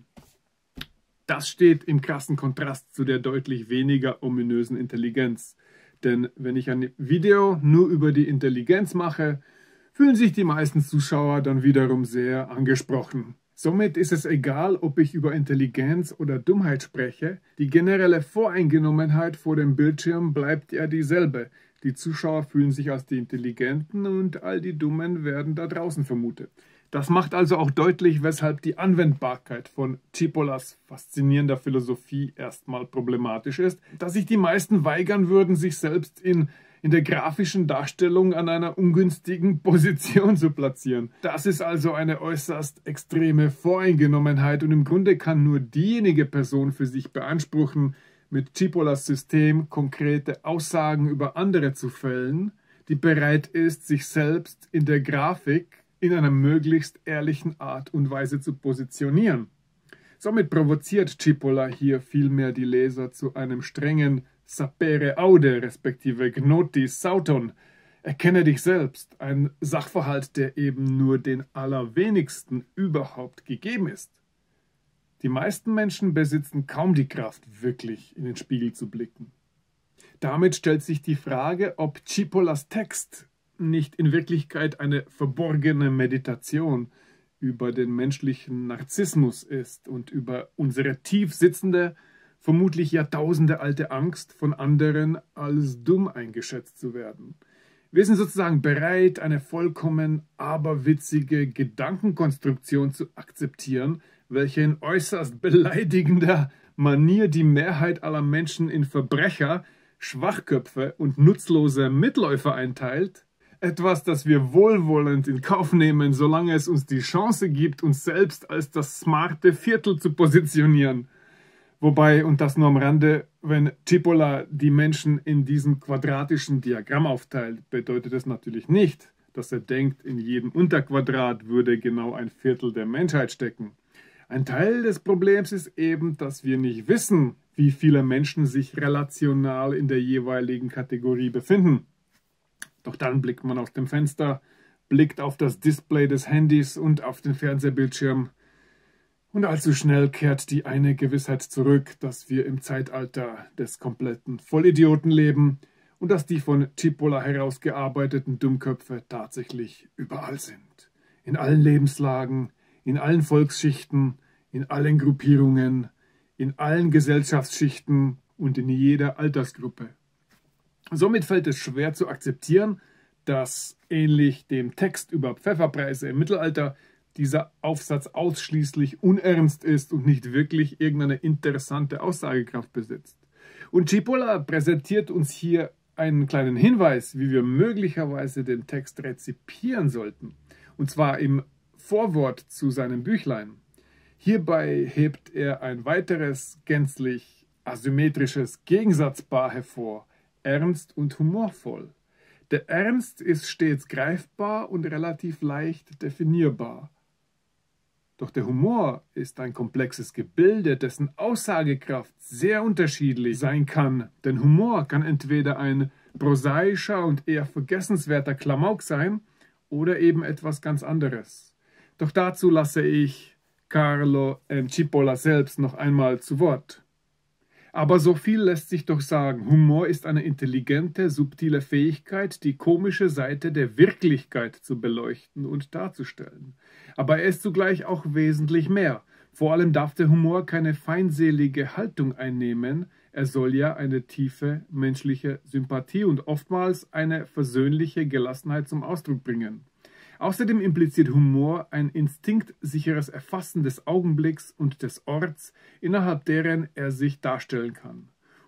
Das steht im krassen Kontrast zu der deutlich weniger ominösen Intelligenz. Denn wenn ich ein Video nur über die Intelligenz mache, fühlen sich die meisten Zuschauer dann wiederum sehr angesprochen. Somit ist es egal, ob ich über Intelligenz oder Dummheit spreche, die generelle Voreingenommenheit vor dem Bildschirm bleibt ja dieselbe. Die Zuschauer fühlen sich als die Intelligenten und all die Dummen werden da draußen vermutet. Das macht also auch deutlich, weshalb die Anwendbarkeit von Cipollars faszinierender Philosophie erstmal problematisch ist, dass sich die meisten weigern würden, sich selbst in in der grafischen Darstellung an einer ungünstigen Position zu platzieren. Das ist also eine äußerst extreme Voreingenommenheit und im Grunde kann nur diejenige Person für sich beanspruchen, mit Cipollars System konkrete Aussagen über andere zu fällen, die bereit ist, sich selbst in der Grafik in einer möglichst ehrlichen Art und Weise zu positionieren. Somit provoziert Cipolla hier vielmehr die Leser zu einem strengen Sapere aude, respektive Gnoti sauton. Erkenne dich selbst, ein Sachverhalt, der eben nur den allerwenigsten überhaupt gegeben ist. Die meisten Menschen besitzen kaum die Kraft, wirklich in den Spiegel zu blicken. Damit stellt sich die Frage, ob Cipollars Text nicht in Wirklichkeit eine verborgene Meditation über den menschlichen Narzissmus ist und über unsere tief sitzende, vermutlich jahrtausendealte Angst, von anderen als dumm eingeschätzt zu werden. Wir sind sozusagen bereit, eine vollkommen aberwitzige Gedankenkonstruktion zu akzeptieren, welche in äußerst beleidigender Manier die Mehrheit aller Menschen in Verbrecher, Schwachköpfe und nutzlose Mitläufer einteilt. Etwas, das wir wohlwollend in Kauf nehmen, solange es uns die Chance gibt, uns selbst als das smarte Viertel zu positionieren. Wobei, und das nur am Rande, wenn Cipolla die Menschen in diesem quadratischen Diagramm aufteilt, bedeutet das natürlich nicht, dass er denkt, in jedem Unterquadrat würde genau ein Viertel der Menschheit stecken. Ein Teil des Problems ist eben, dass wir nicht wissen, wie viele Menschen sich relational in der jeweiligen Kategorie befinden. Doch dann blickt man aus dem Fenster, blickt auf das Display des Handys und auf den Fernsehbildschirm. Und allzu schnell kehrt die eine Gewissheit zurück, dass wir im Zeitalter des kompletten Vollidioten leben und dass die von Cipolla herausgearbeiteten Dummköpfe tatsächlich überall sind. In allen Lebenslagen, in allen Volksschichten, in allen Gruppierungen, in allen Gesellschaftsschichten und in jeder Altersgruppe. Somit fällt es schwer zu akzeptieren, dass ähnlich dem Text über Pfefferpreise im Mittelalter dieser Aufsatz ausschließlich unernst ist und nicht wirklich irgendeine interessante Aussagekraft besitzt. Und Cipolla präsentiert uns hier einen kleinen Hinweis, wie wir möglicherweise den Text rezipieren sollten. Und zwar im Vorwort zu seinem Büchlein. Hierbei hebt er ein weiteres gänzlich asymmetrisches Gegensatzpaar hervor, ernst und humorvoll. Der Ernst ist stets greifbar und relativ leicht definierbar. Doch der Humor ist ein komplexes Gebilde, dessen Aussagekraft sehr unterschiedlich sein kann. Denn Humor kann entweder ein prosaischer und eher vergessenswerter Klamauk sein oder eben etwas ganz anderes. Doch dazu lasse ich Carlo M. Cipolla selbst noch einmal zu Wort. Aber so viel lässt sich doch sagen. Humor ist eine intelligente, subtile Fähigkeit, die komische Seite der Wirklichkeit zu beleuchten und darzustellen. Aber er ist zugleich auch wesentlich mehr. Vor allem darf der Humor keine feindselige Haltung einnehmen. Er soll ja eine tiefe menschliche Sympathie und oftmals eine versöhnliche Gelassenheit zum Ausdruck bringen. Außerdem impliziert Humor ein instinktsicheres Erfassen des Augenblicks und des Orts, innerhalb deren er sich darstellen kann.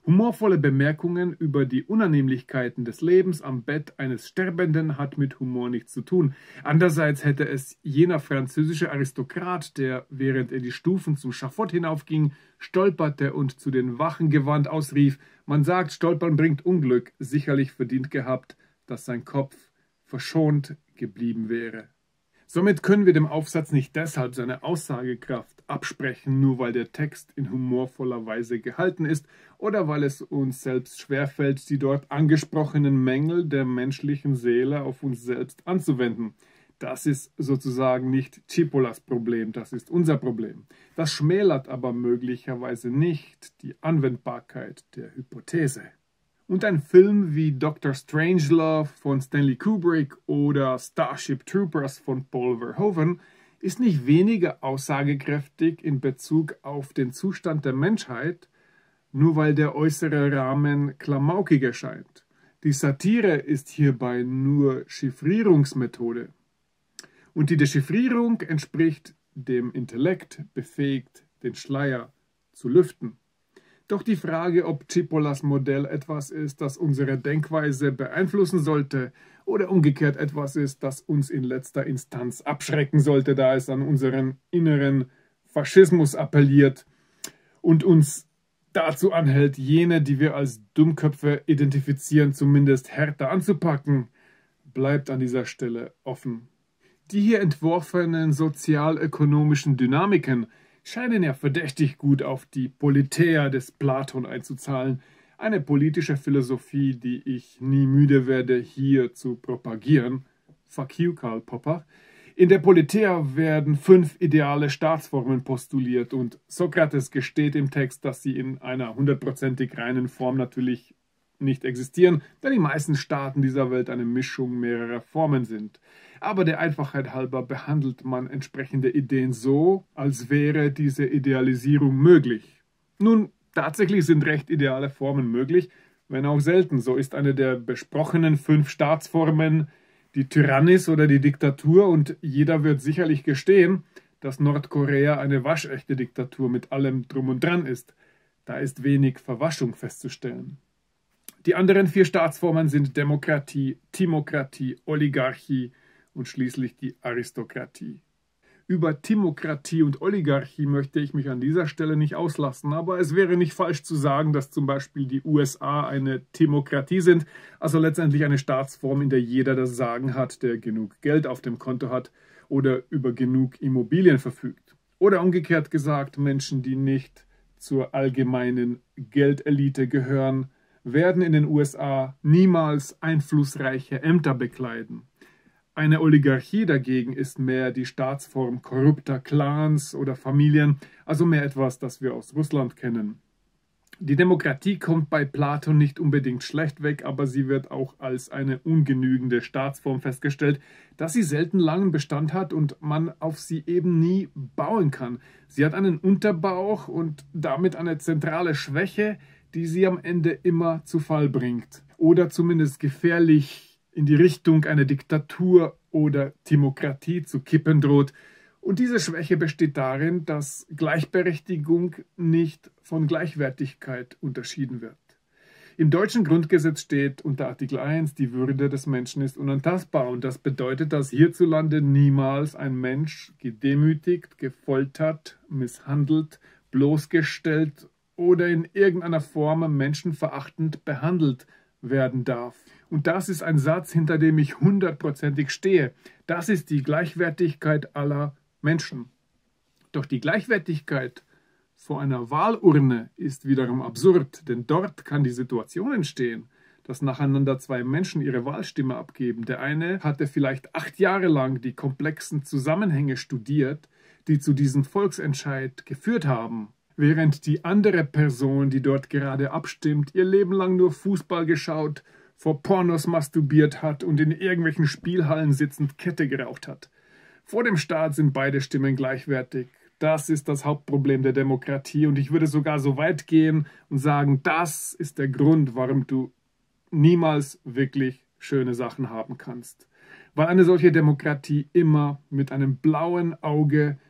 Humorvolle Bemerkungen über die Unannehmlichkeiten des Lebens am Bett eines Sterbenden hat mit Humor nichts zu tun. Andererseits hätte es jener französische Aristokrat, der, während er die Stufen zum Schafott hinaufging, stolperte und zu den Wachen gewandt ausrief: Man sagt, Stolpern bringt Unglück, sicherlich verdient gehabt, dass sein Kopf verschont geblieben wäre. Somit können wir dem Aufsatz nicht deshalb seine Aussagekraft absprechen, nur weil der Text in humorvoller Weise gehalten ist oder weil es uns selbst schwerfällt, die dort angesprochenen Mängel der menschlichen Seele auf uns selbst anzuwenden. Das ist sozusagen nicht Cipollars Problem, das ist unser Problem. Das schmälert aber möglicherweise nicht die Anwendbarkeit der Hypothese. Und ein Film wie Doktor Strangelove von Stanley Kubrick oder Starship Troopers von Paul Verhoeven ist nicht weniger aussagekräftig in Bezug auf den Zustand der Menschheit, nur weil der äußere Rahmen klamaukig erscheint. Die Satire ist hierbei nur Chiffrierungsmethode. Und die Dechiffrierung entspricht dem Intellekt, befähigt, den Schleier zu lüften. Doch die Frage, ob Cipollars Modell etwas ist, das unsere Denkweise beeinflussen sollte oder umgekehrt etwas ist, das uns in letzter Instanz abschrecken sollte, da es an unseren inneren Faschismus appelliert und uns dazu anhält, jene, die wir als Dummköpfe identifizieren, zumindest härter anzupacken, bleibt an dieser Stelle offen. Die hier entworfenen sozialökonomischen Dynamiken scheinen ja verdächtig gut auf die Politeia des Platon einzuzahlen, eine politische Philosophie, die ich nie müde werde, hier zu propagieren. Fuck you, Karl Popper. In der Politeia werden fünf ideale Staatsformen postuliert und Sokrates gesteht im Text, dass sie in einer hundertprozentig reinen Form natürlich nicht existieren, da die meisten Staaten dieser Welt eine Mischung mehrerer Formen sind. Aber der Einfachheit halber behandelt man entsprechende Ideen so, als wäre diese Idealisierung möglich. Nun, tatsächlich sind recht ideale Formen möglich, wenn auch selten. So ist eine der besprochenen fünf Staatsformen die Tyrannis oder die Diktatur und jeder wird sicherlich gestehen, dass Nordkorea eine waschechte Diktatur mit allem Drum und Dran ist. Da ist wenig Verwaschung festzustellen. Die anderen vier Staatsformen sind Demokratie, Timokratie, Oligarchie und schließlich die Aristokratie. Über Timokratie und Oligarchie möchte ich mich an dieser Stelle nicht auslassen, aber es wäre nicht falsch zu sagen, dass zum Beispiel die U S A eine Timokratie sind, also letztendlich eine Staatsform, in der jeder das Sagen hat, der genug Geld auf dem Konto hat oder über genug Immobilien verfügt. Oder umgekehrt gesagt, Menschen, die nicht zur allgemeinen Geldelite gehören, werden in den U S A niemals einflussreiche Ämter bekleiden. Eine Oligarchie dagegen ist mehr die Staatsform korrupter Clans oder Familien, also mehr etwas, das wir aus Russland kennen. Die Demokratie kommt bei Platon nicht unbedingt schlecht weg, aber sie wird auch als eine ungenügende Staatsform festgestellt, da sie selten langen Bestand hat und man auf sie eben nie bauen kann. Sie hat einen Unterbauch und damit eine zentrale Schwäche, die sie am Ende immer zu Fall bringt oder zumindest gefährlich in die Richtung einer Diktatur oder Timokratie zu kippen droht. Und diese Schwäche besteht darin, dass Gleichberechtigung nicht von Gleichwertigkeit unterschieden wird. Im deutschen Grundgesetz steht unter Artikel eins, die Würde des Menschen ist unantastbar. Und das bedeutet, dass hierzulande niemals ein Mensch gedemütigt, gefoltert, misshandelt, bloßgestellt oder in irgendeiner Form menschenverachtend behandelt werden darf. Und das ist ein Satz, hinter dem ich hundertprozentig stehe. Das ist die Gleichwertigkeit aller Menschen. Doch die Gleichwertigkeit vor einer Wahlurne ist wiederum absurd, denn dort kann die Situation entstehen, dass nacheinander zwei Menschen ihre Wahlstimme abgeben. Der eine hatte vielleicht acht Jahre lang die komplexen Zusammenhänge studiert, die zu diesem Volksentscheid geführt haben, während die andere Person, die dort gerade abstimmt, ihr Leben lang nur Fußball geschaut, vor Pornos masturbiert hat und in irgendwelchen Spielhallen sitzend Kette geraucht hat. Vor dem Staat sind beide Stimmen gleichwertig. Das ist das Hauptproblem der Demokratie und ich würde sogar so weit gehen und sagen, das ist der Grund, warum du niemals wirklich schöne Sachen haben kannst. Weil eine solche Demokratie immer mit einem blauen Auge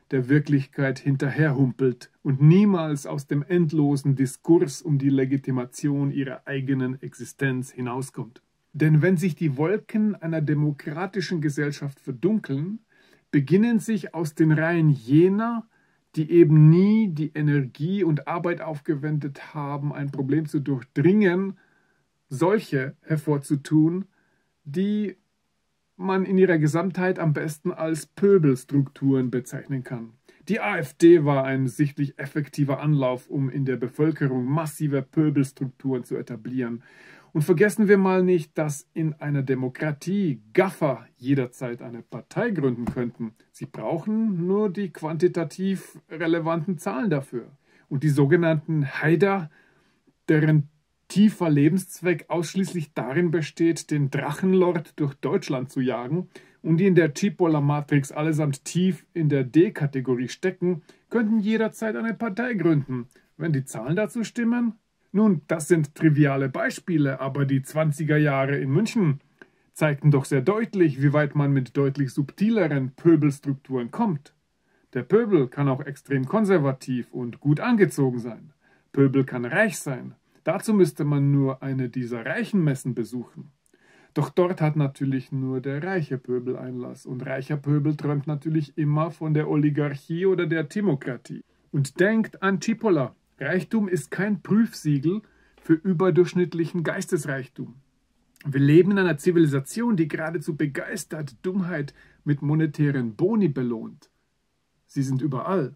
der Wirklichkeit hinterherhumpelt und niemals aus dem endlosen Diskurs um die Legitimation ihrer eigenen Existenz hinauskommt. Denn wenn sich die Wolken einer demokratischen Gesellschaft verdunkeln, beginnen sich aus den Reihen jener, die eben nie die Energie und Arbeit aufgewendet haben, ein Problem zu durchdringen, solche hervorzutun, die man in ihrer Gesamtheit am besten als Pöbelstrukturen bezeichnen kann. Die AfD war ein sichtlich effektiver Anlauf, um in der Bevölkerung massive Pöbelstrukturen zu etablieren. Und vergessen wir mal nicht, dass in einer Demokratie Gaffer jederzeit eine Partei gründen könnten. Sie brauchen nur die quantitativ relevanten Zahlen dafür. Und die sogenannten Haider, deren tiefer Lebenszweck ausschließlich darin besteht, den Drachenlord durch Deutschland zu jagen und die in der Cipolla-Matrix allesamt tief in der D-Kategorie stecken, könnten jederzeit eine Partei gründen, wenn die Zahlen dazu stimmen. Nun, das sind triviale Beispiele, aber die zwanziger Jahre in München zeigten doch sehr deutlich, wie weit man mit deutlich subtileren Pöbelstrukturen kommt. Der Pöbel kann auch extrem konservativ und gut angezogen sein. Pöbel kann reich sein. Dazu müsste man nur eine dieser reichen Messen besuchen. Doch dort hat natürlich nur der reiche Pöbel Einlass und reicher Pöbel träumt natürlich immer von der Oligarchie oder der Timokratie. Und denkt an Cipolla. Reichtum ist kein Prüfsiegel für überdurchschnittlichen Geistesreichtum. Wir leben in einer Zivilisation, die geradezu begeistert Dummheit mit monetären Boni belohnt. Sie sind überall.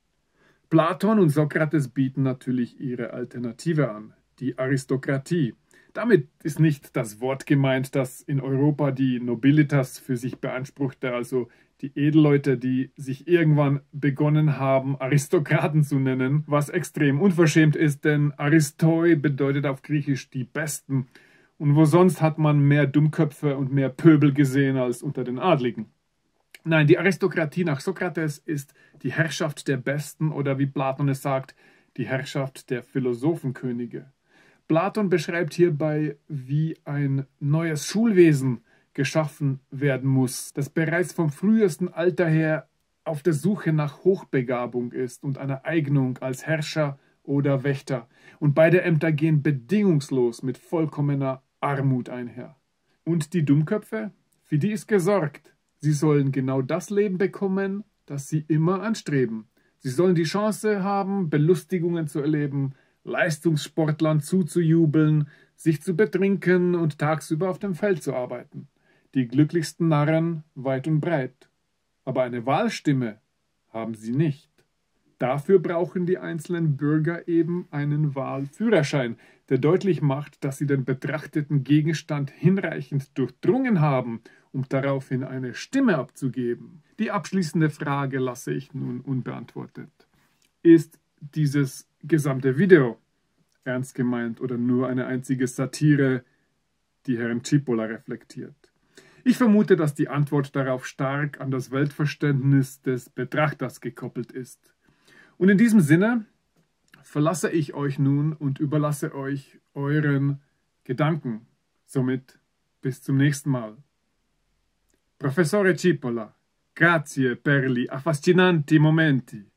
Platon und Sokrates bieten natürlich ihre Alternative an, die Aristokratie. Damit ist nicht das Wort gemeint, das in Europa die Nobilitas für sich beanspruchte, also die Edelleute, die sich irgendwann begonnen haben, Aristokraten zu nennen, was extrem unverschämt ist, denn Aristoi bedeutet auf Griechisch die Besten. Und wo sonst hat man mehr Dummköpfe und mehr Pöbel gesehen als unter den Adligen? Nein, die Aristokratie nach Sokrates ist die Herrschaft der Besten oder wie Platon es sagt, die Herrschaft der Philosophenkönige. Platon beschreibt hierbei, wie ein neues Schulwesen geschaffen werden muss, das bereits vom frühesten Alter her auf der Suche nach Hochbegabung ist und einer Eignung als Herrscher oder Wächter. Und beide Ämter gehen bedingungslos mit vollkommener Armut einher. Und die Dummköpfe? Für die ist gesorgt. Sie sollen genau das Leben bekommen, das sie immer anstreben. Sie sollen die Chance haben, Belustigungen zu erleben, Leistungssportlern zuzujubeln, sich zu betrinken und tagsüber auf dem Feld zu arbeiten. Die glücklichsten Narren weit und breit. Aber eine Wahlstimme haben sie nicht. Dafür brauchen die einzelnen Bürger eben einen Wahlführerschein, der deutlich macht, dass sie den betrachteten Gegenstand hinreichend durchdrungen haben, um daraufhin eine Stimme abzugeben. Die abschließende Frage lasse ich nun unbeantwortet. Ist dieses gesamte Video ernst gemeint oder nur eine einzige Satire, die Herrn Cipolla reflektiert? Ich vermute, dass die Antwort darauf stark an das Weltverständnis des Betrachters gekoppelt ist. Und in diesem Sinne verlasse ich euch nun und überlasse euch euren Gedanken. Somit bis zum nächsten Mal. Professore Cipolla, grazie per gli affascinanti momenti.